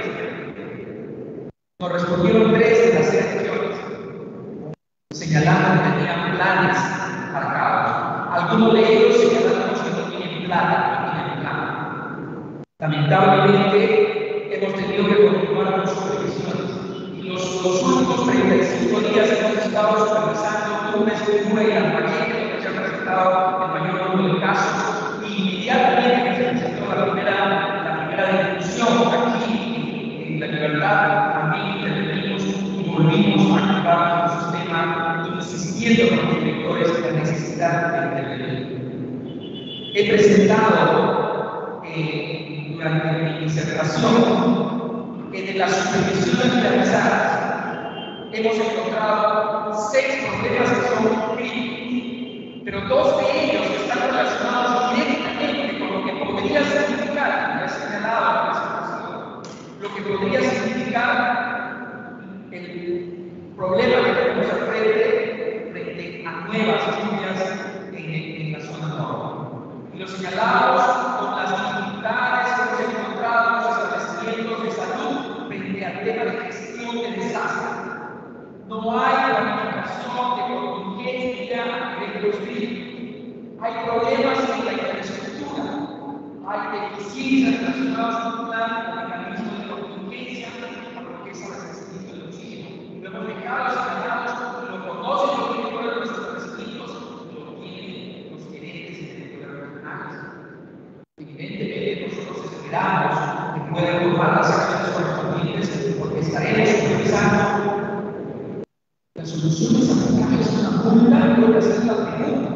Nos respondieron tres de las seis regiones, señalando que tenían planes marcados. Algunos de ellos señalamos que no tienen plan, no tienen plan. Lamentablemente, hemos tenido que continuar con supervisiones. Los, los últimos treinta y cinco días hemos estado supervisando un mes de nueve y la paciente que se ha presentado el mayor número de casos y inmediatamente que se presentó la primera, la primera discusión aquí en La Libertad, también intervenimos y volvimos a activar el sistema insistiendo con los directores en la necesidad de intervenir. He presentado eh, durante mi disertación que de las supervisiones realizadas hemos encontrado seis problemas que son críticos, pero dos de ellos están relacionados directamente con lo que podría significar, ya he señalado en la presentación, lo que podría significar el problema que tenemos al frente frente a nuevas lluvias en, en la zona norte. Y lo señalamos con las dificultades que hemos encontrado en los establecimientos de salud frente al tema de gestión de desastre. No hay planificación de contingencia a nivel de los ríos. Hay problemas en la infraestructura. Hay deficiencias relacionadas con un plan de mecanismo de contingencia a lo que es el abastecimiento de oxígeno. Lo hemos dejado señalados, lo conocen los directores de los establecimientos, lo tienen los gerentes y directores regionales. Evidentemente, nosotros esperamos que puedan tomar las acciones correspondientes porque es soluciones aplicables a una multa puede hacer la pregunta.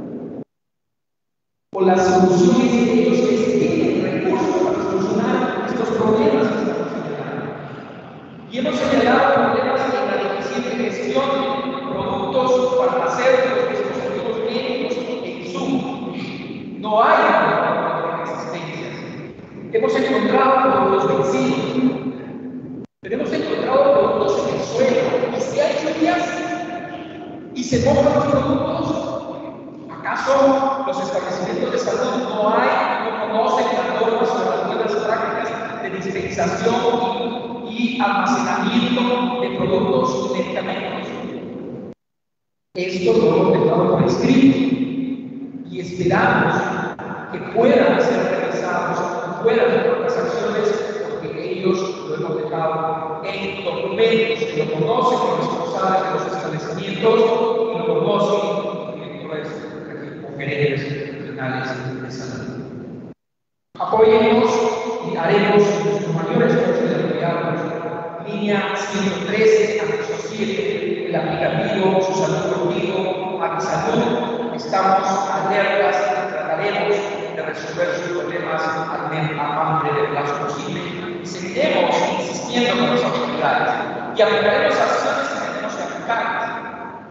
O las soluciones de ellos que tienen recursos para solucionar estos problemas que estamos señalando. Y hemos señalado problemas en la deficiente gestión de productos farmacéuticos, dispositivos médicos e insumos. No hay una existencia. Hemos encontrado productos vencidos. Pero hemos encontrado productos en el suelo. Y si hay lluvias y se mojan los productos, ¿acaso los establecimientos de salud no hay, no conocen las normas o las buenas prácticas de dispensación y almacenamiento de productos y medicamentos? Esto lo hemos dejado por escrito y esperamos que puedan ser realizados, puedan tomar las acciones, porque ellos lo hemos dejado en documentos que lo conocen los responsables de los establecimientos y lo conocen los directores o gerentes regionales de salud. Apóyennos y haremos nuestro mayor esfuerzo de apoyarnos. Línea ciento trece, anexo siete, el aplicativo Su Salud Conmigo, Avisalud. Estamos alertas y trataremos de resolver sus problemas al más breve plazo posible. Y seguiremos insistiendo con las autoridades y aplicaremos acciones que tenemos que aplicar.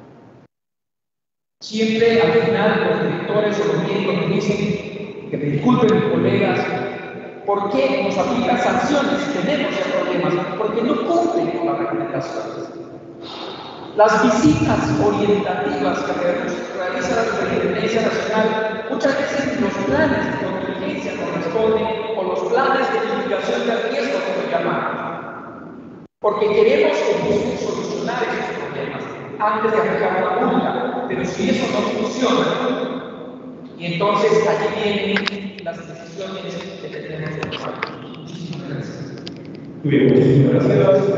Siempre al final los directores o los médicos me dicen que me disculpen mis colegas, ¿por qué nos aplican sanciones si tenemos ya problemas? Porque no cumplen con las recomendaciones. Las visitas orientativas que realiza la Superintendencia Nacional, muchas veces los planes de contingencia corresponden o los planes de mitigación de riesgo que lo llamamos. Porque queremos que busquen solucionar esos problemas antes de aplicar la multa. Pero si eso no funciona, y entonces allí vienen las decisiones que tenemos que tomar. Muchísimas gracias. Muy bien, muchísimas gracias.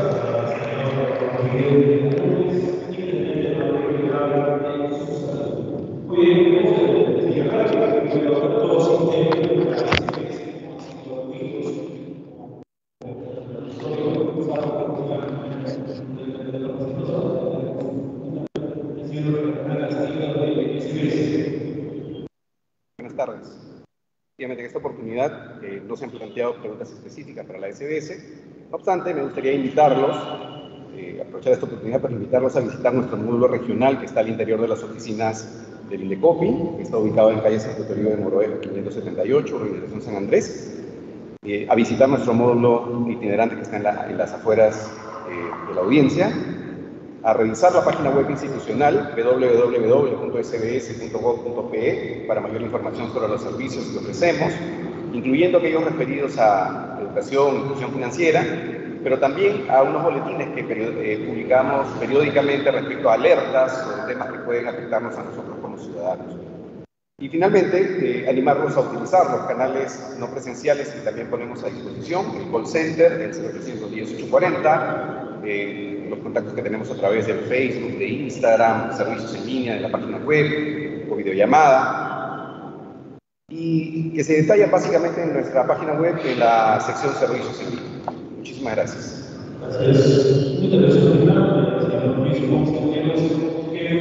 Buenas tardes. Efectivamente, en esta oportunidad eh, no se han planteado preguntas específicas para la S B S. No obstante, me gustaría invitarlos, eh, aprovechar esta oportunidad para invitarlos a visitar nuestro módulo regional que está al interior de las oficinas del INDECOPI, que está ubicado en calle Santo Toribio de Moroejo quinientos setenta y ocho, Organización San Andrés, eh, a visitar nuestro módulo itinerante que está en, la, en las afueras eh, de la audiencia, a revisar la página web institucional w w w punto s b s punto gov punto p e para mayor información sobre los servicios que ofrecemos, incluyendo aquellos referidos a educación, inclusión financiera, pero también a unos boletines que eh, publicamos periódicamente respecto a alertas sobre temas que pueden afectarnos a nosotros como ciudadanos. Y finalmente, eh, animarlos a utilizar los canales no presenciales que también ponemos a disposición, el call center, el cero ochocientos diez, ocho cuarenta, eh, los contactos que tenemos a través del Facebook, de Instagram, servicios en línea de la página web, o videollamada, y que se detalla básicamente en nuestra página web en la sección servicios en línea. Muchísimas gracias. Gracias. Muchas gracias, señor Luis Ponce.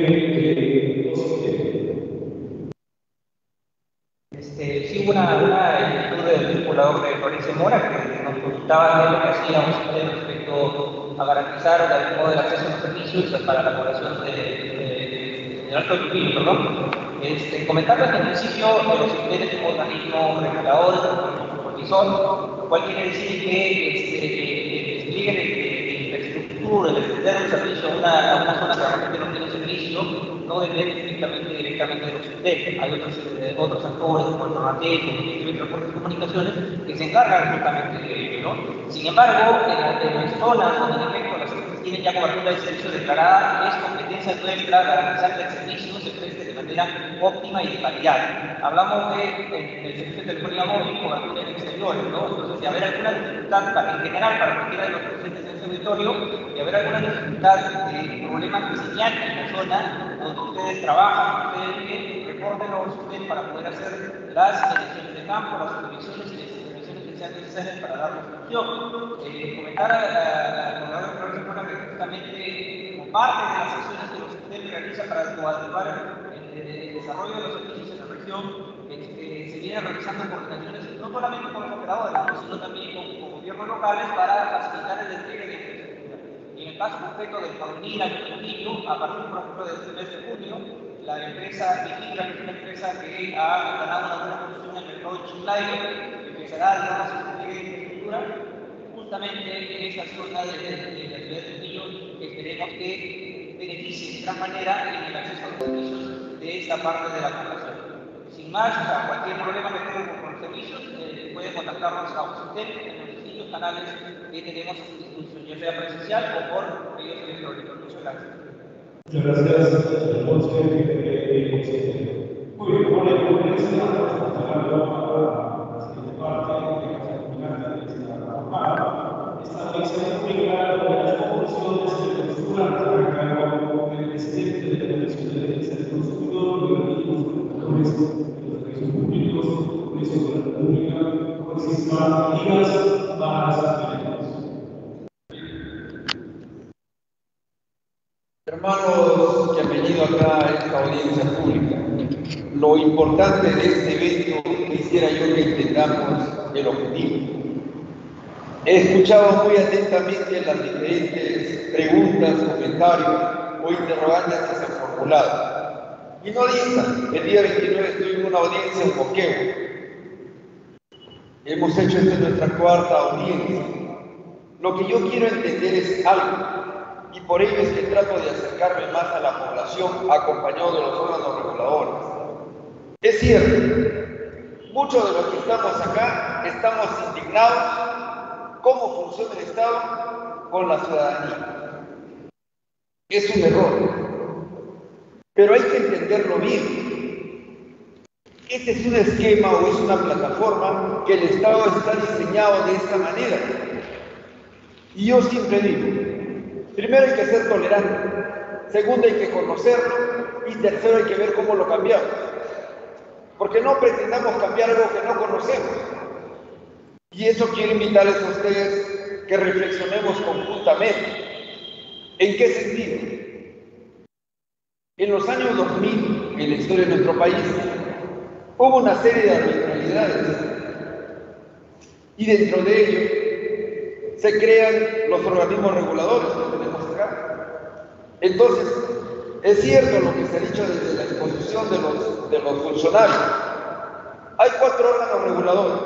Este, sí, hubo una, una inquietud del circulador de Florencio Mora que nos preguntaba qué es lo que hacíamos respecto a garantizar el adecuado del acceso a los servicios para la población de, de, de Alto Trujillo, perdón. Este, comentarles que en principio los ustedes como organismo regulador, como supervisor, lo cual quiere decir que este, el despliegue de infraestructura, de extender un servicio a una, a una zona que realmente no tiene servicio, no depende directamente, directamente de los ustedes. Hay otros, eh, otros actores como el Formatel, como el Ministerio de Transportes y Comunicaciones, que se encargan justamente de ello, ¿no? Sin embargo, en, en las zonas donde en efecto las empresas tienen ya cobertura de servicio declarada, es competencia nuestra garantizar que el servicio se preste de manera óptima y de calidad. Hablamos de, de, del servicio de telefonía móvil, cobertura en exteriores, ¿no? Entonces, de haber alguna dificultad para, en general para cualquiera de los presentes en este auditorio, de haber alguna dificultad de problemas de señal en la zona donde ustedes trabajan, ustedes viven, repórtenos ustedes para poder hacer las elecciones de campo, las supervisiones y las intervenciones que sean necesarias para dar la solución. Eh, comentar a la gobernadora Flores que justamente parte de las acciones que los SUTEP realiza para coadyuvar el, el desarrollo de los servicios en la región, eh, se viene realizando coordinaciones no solamente con los operadores, sino también con, con gobiernos locales para facilitar el despliegue de infraestructura. Y en el caso concreto del Paulín al Trujillo, a partir, por ejemplo, del mes de junio, la empresa Vikinga, que es una empresa que ha ganado una buena posición en el mercado de Chiclayo, empezará, digamos, a despliegue de infraestructura justamente en esta zona de, de, de la ciudad de Trujillo, que queremos que beneficie de gran manera en el acceso a los servicios de esta parte de la población. Sin más, o sea, cualquier problema que tengan con los servicios, eh, pueden contactarnos a usted en los distintos canales que tenemos a su disposición, ya sea presencial o por medios electrónicos. Muchas gracias. Muchas gracias, señor José. Muy bien, con la conferencia vamos a pasar a la siguiente parte de la culminante de esta jornada. Esta lección muy clara de las conclusiones que postulan a cargo del presidente de la Comisión de Defensa del Consumidor, de organismos reguladores de los servicios públicos, Congreso de la República, Congresista Ligas, Barras y Hermanos que han venido acá a esta audiencia pública, lo importante de este evento quisiera yo que entendamos el objetivo. He escuchado muy atentamente las diferentes preguntas, comentarios o interrogantes que se han formulado. Y no distan, el día veintinueve estoy en una audiencia en Moquegua. Hemos hecho esta nuestra cuarta audiencia. Lo que yo quiero entender es algo. Y por ello es que trato de acercarme más a la población acompañado de los órganos reguladores. Es cierto, muchos de los que estamos acá estamos indignados cómo funciona el Estado con la ciudadanía. Es un error, pero hay que entenderlo bien. Este es un esquema o es una plataforma que el Estado está diseñado de esta manera. Y yo siempre digo, primero hay que ser tolerante, segundo hay que conocerlo y tercero hay que ver cómo lo cambiamos. Porque no pretendamos cambiar algo que no conocemos. Y eso quiero invitarles a ustedes que reflexionemos conjuntamente. ¿En qué sentido? En los años dos mil, en la historia de nuestro país, hubo una serie de arbitrariedades. Y dentro de ello se crean los organismos reguladores que tenemos acá. Entonces, es cierto lo que se ha dicho desde la exposición de los, de los funcionarios. Hay cuatro órganos reguladores: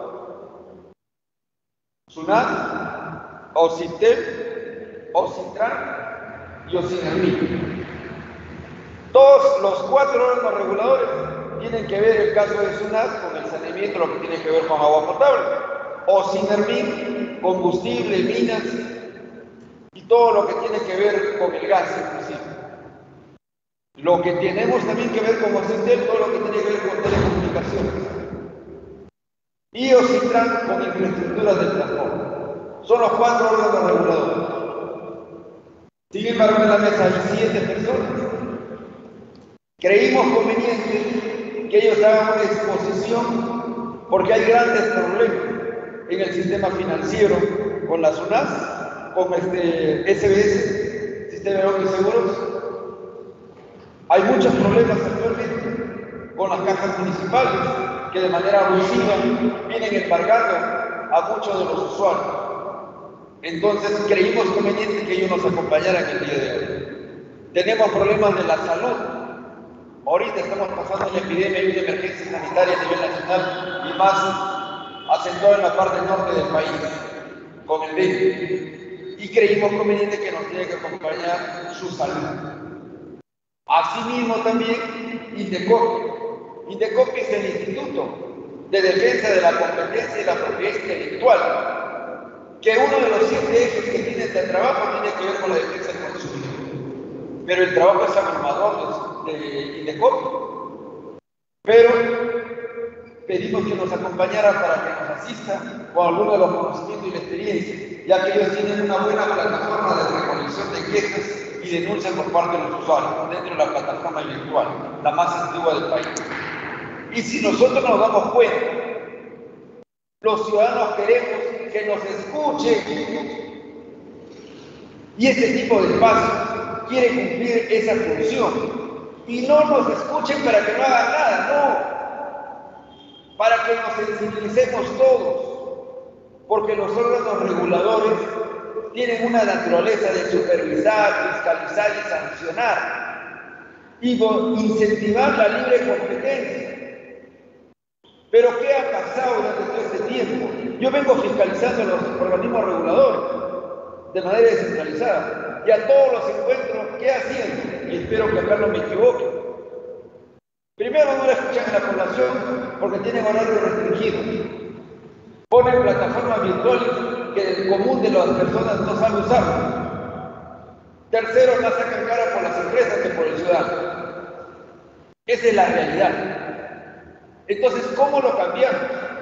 SUNAT, OCITEP, OCITRAN y OCINERMIN. Todos los cuatro órganos reguladores tienen que ver, el caso de SUNAT, con el saneamiento, lo que tiene que ver con agua potable. OCINERMIN, combustible, minas y todo lo que tiene que ver con el gas, inclusive. Lo que tenemos también que ver con OCITEP, todo lo que tiene que ver con telecomunicaciones. Y OCITRAN con infraestructuras de transporte. Son los cuatro órganos reguladores. Sin embargo, en la mesa hay siete personas. Creímos conveniente que ellos hagan una exposición porque hay grandes problemas en el sistema financiero con la SUNAS, con este S B S, Sistema de Seguros. Hay muchos problemas actualmente con las cajas municipales que de manera abusiva vienen embargando a muchos de los usuarios. Entonces creímos conveniente que ellos nos acompañaran el día de hoy. Tenemos problemas de la salud. Ahorita estamos pasando una epidemia y una emergencia sanitaria a nivel nacional y más acentuada en la parte norte del país con el dengue. Y creímos conveniente que nos tiene que acompañar su salud. Asimismo también INDECOPI. INDECOPI es el Instituto de Defensa de la Competencia y la Propiedad Intelectual, que uno de los siete ejes que tiene este trabajo tiene que ver con la defensa del consumidor. Pero el trabajo es abrumador de INDECOPI. Pero pedimos que nos acompañara para que nos asista con alguno de los conocimientos y la experiencia, ya que ellos tienen una buena plataforma de recolección de quejas y denuncias por parte de los usuarios dentro de la plataforma virtual, la más antigua del país. Y si nosotros nos damos cuenta, los ciudadanos queremos que nos escuchen, y este tipo de espacios quiere cumplir esa función. Y no nos escuchen para que no hagan nada, no. Para que nos sensibilicemos todos. Porque los órganos reguladores tienen una naturaleza de supervisar, fiscalizar y sancionar. Y incentivar la libre competencia. Pero ¿qué ha pasado durante todo este tiempo? Yo vengo fiscalizando los organismos reguladores de manera descentralizada. Y a todos los encuentros, ¿qué hacían? Y espero que acá no me equivoque. Primero, no la escuchan en la población porque tienen horarios restringidos. Ponen plataformas virtuales que el común de las personas no sabe usar. Tercero, más sacan cara por las empresas que por el ciudadano. Esa es la realidad. Entonces, ¿cómo lo cambiamos?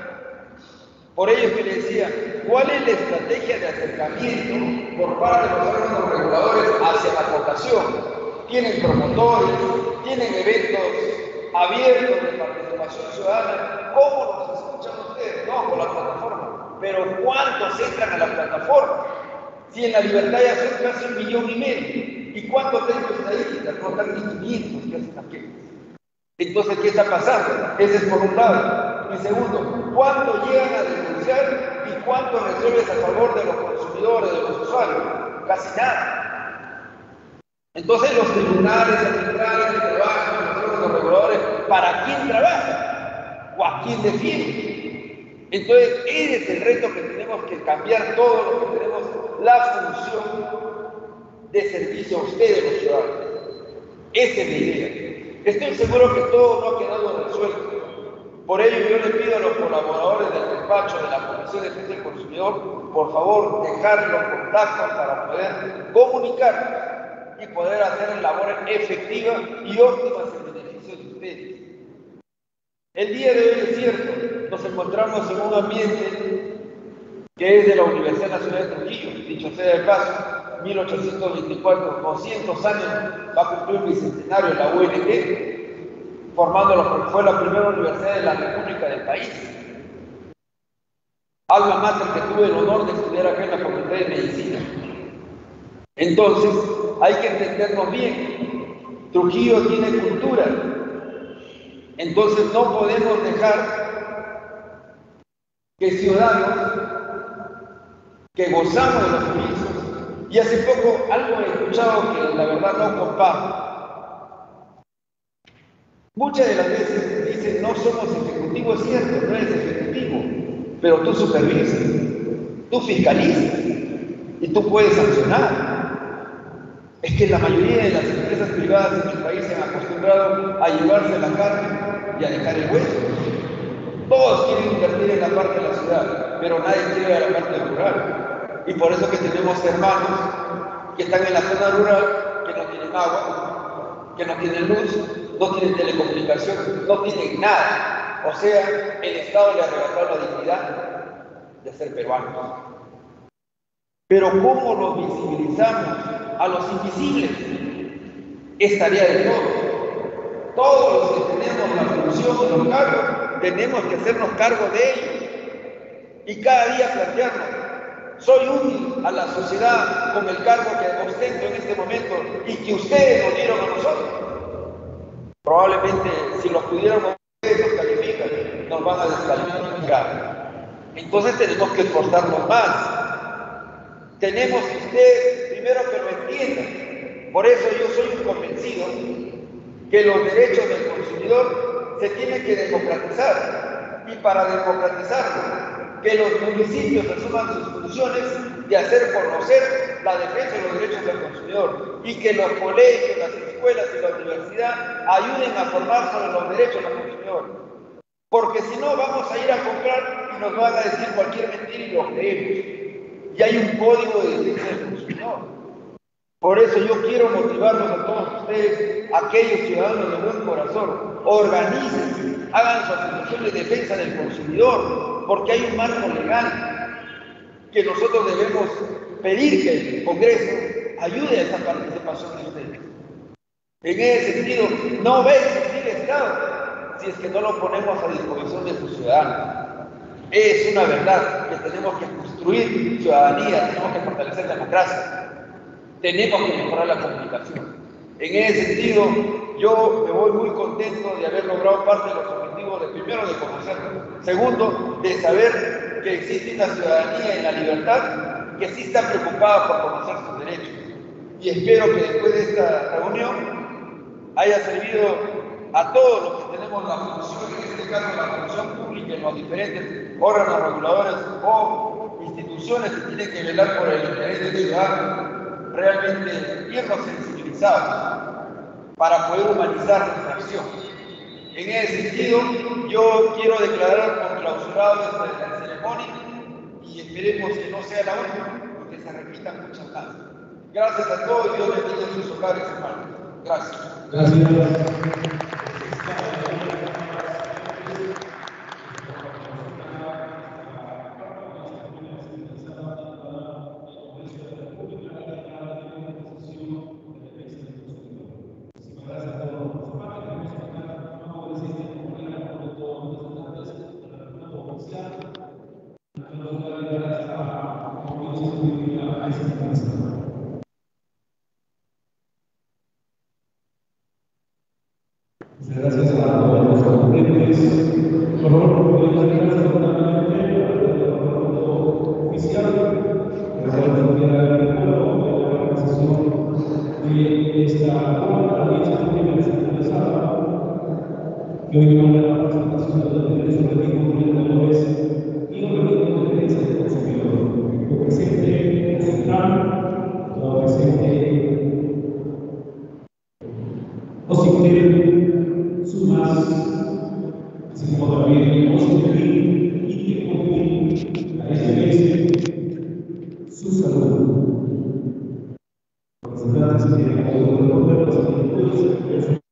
Por ello es que le decía, ¿cuál es la estrategia de acercamiento por parte de los órganos reguladores hacia la población? Tienen promotores, tienen eventos abiertos de participación ciudadana. ¿Cómo los escuchan ustedes? No, por la plataforma. Pero ¿cuántos entran a la plataforma? Si en la libertad ya son casi un millón y medio. ¿Y cuántos tengo estadísticas? No están ni quinientos que hacen aquí. Entonces, ¿qué está pasando? Ese es por un lado. Y segundo, ¿cuánto llegan a denunciar y cuánto resuelves a favor de los consumidores, de los usuarios? Casi nada. Entonces, los tribunales arbitrales que trabajan, los órganos reguladores, ¿para quién trabajan? ¿O a quién defienden? Entonces, ese es el reto que tenemos que cambiar todos los que tenemos la función de servicio a ustedes, los ciudadanos. Esa es la idea. Estoy seguro que todo no ha quedado resuelto. Por ello yo le pido a los colaboradores del despacho de la Comisión de Defensa del Consumidor, por favor, dejar los contactos para poder comunicar y poder hacer labores efectivas y óptimas en beneficio de ustedes. El día de hoy es cierto, nos encontramos en un ambiente que es de la Universidad Nacional de Trujillo, dicho sea de paso, mil ochocientos veinticuatro, doscientos años va a cumplir un bicentenario la U N T, formando lo que fue la primera universidad de la República del país. Alma mater que tuve el honor de estudiar acá en la Facultad de Medicina. Entonces, hay que entendernos bien. Trujillo tiene cultura. Entonces, no podemos dejar que ciudadanos que gozamos de los servicios. Y hace poco algo he escuchado que la verdad no comparto. Muchas de las veces dicen, no somos ejecutivos, es cierto, no eres ejecutivo, pero tú supervisas, tú fiscalizas y tú puedes sancionar. Es que la mayoría de las empresas privadas en el país se han acostumbrado a llevarse la carne y a dejar el hueso. Todos quieren invertir en la parte de la ciudad, pero nadie quiere a la parte rural. Y por eso que tenemos hermanos que están en la zona rural, que no tienen agua, que no tienen luz, no tienen telecomunicación, no tienen nada. O sea, el Estado le arrebató la dignidad de ser peruanos. Pero ¿cómo los visibilizamos a los invisibles? Es tarea de todos. Todos los que tenemos la función, los cargos, tenemos que hacernos cargo de ellos. Y cada día plantearnos, soy útil a la sociedad con el cargo que ostento en este momento y que ustedes nos dieron a nosotros. Probablemente si los pudiéramos ustedes nos califican, nos van a descalificar. Entonces tenemos que esforzarnos más. Tenemos que ustedes primero que lo entiendan. Por eso yo soy convencido que los derechos del consumidor se tienen que democratizar. Y para democratizarlo, que los municipios asuman sus funciones de hacer conocer la defensa de los derechos del consumidor y que los colegios, las escuelas y la universidad ayuden a formar sobre los derechos del consumidor. Porque si no, vamos a ir a comprar y nos van a decir cualquier mentira y lo creemos. Y hay un código de defensa del consumidor. Por eso yo quiero motivarlos a todos ustedes, aquellos ciudadanos de buen corazón, organícense, hagan su asociación de defensa del consumidor, porque hay un marco legal que nosotros debemos pedir que el Congreso ayude a esa participación de ustedes. En ese sentido, no va a existir Estado si es que no lo ponemos a disposición de sus ciudadanos. Es una verdad que tenemos que construir ciudadanía, tenemos que fortalecer la democracia. tenemos que mejorar la comunicación. En ese sentido, yo me voy muy contento de haber logrado parte de los objetivos de primero de conocerlo, segundo de saber que existe una ciudadanía en la libertad que sí está preocupada por conocer sus derechos. Y espero que después de esta reunión haya servido a todos los que tenemos la función, en este caso la función pública en los diferentes órganos reguladores o instituciones que tienen que velar por el interés del ciudadano, realmente irnos sensibilizados para poder humanizar nuestra acción. En ese sentido, yo quiero declarar por clausurado esta ceremonia y esperemos que no sea la última, porque se repitan muchas más. Gracias a todos y Dios bendiga sus hogares, hermanos. Gracias. Gracias. Gracias a todos los ponentes. Por favor, podemos gracias totalmente al oficial, que va a estudiar el pueblo de la organización de esta obra, también se tiene descentralizada, que hoy van a la presentación de los derechos de los y los organismos de defensa del consumidor. Lo presente central, lo presente Osiquel, Sumas, así como también Osiquel y Tecoquil, a S B S, su salud. Los representantes que tienen apoyo de los pueblos y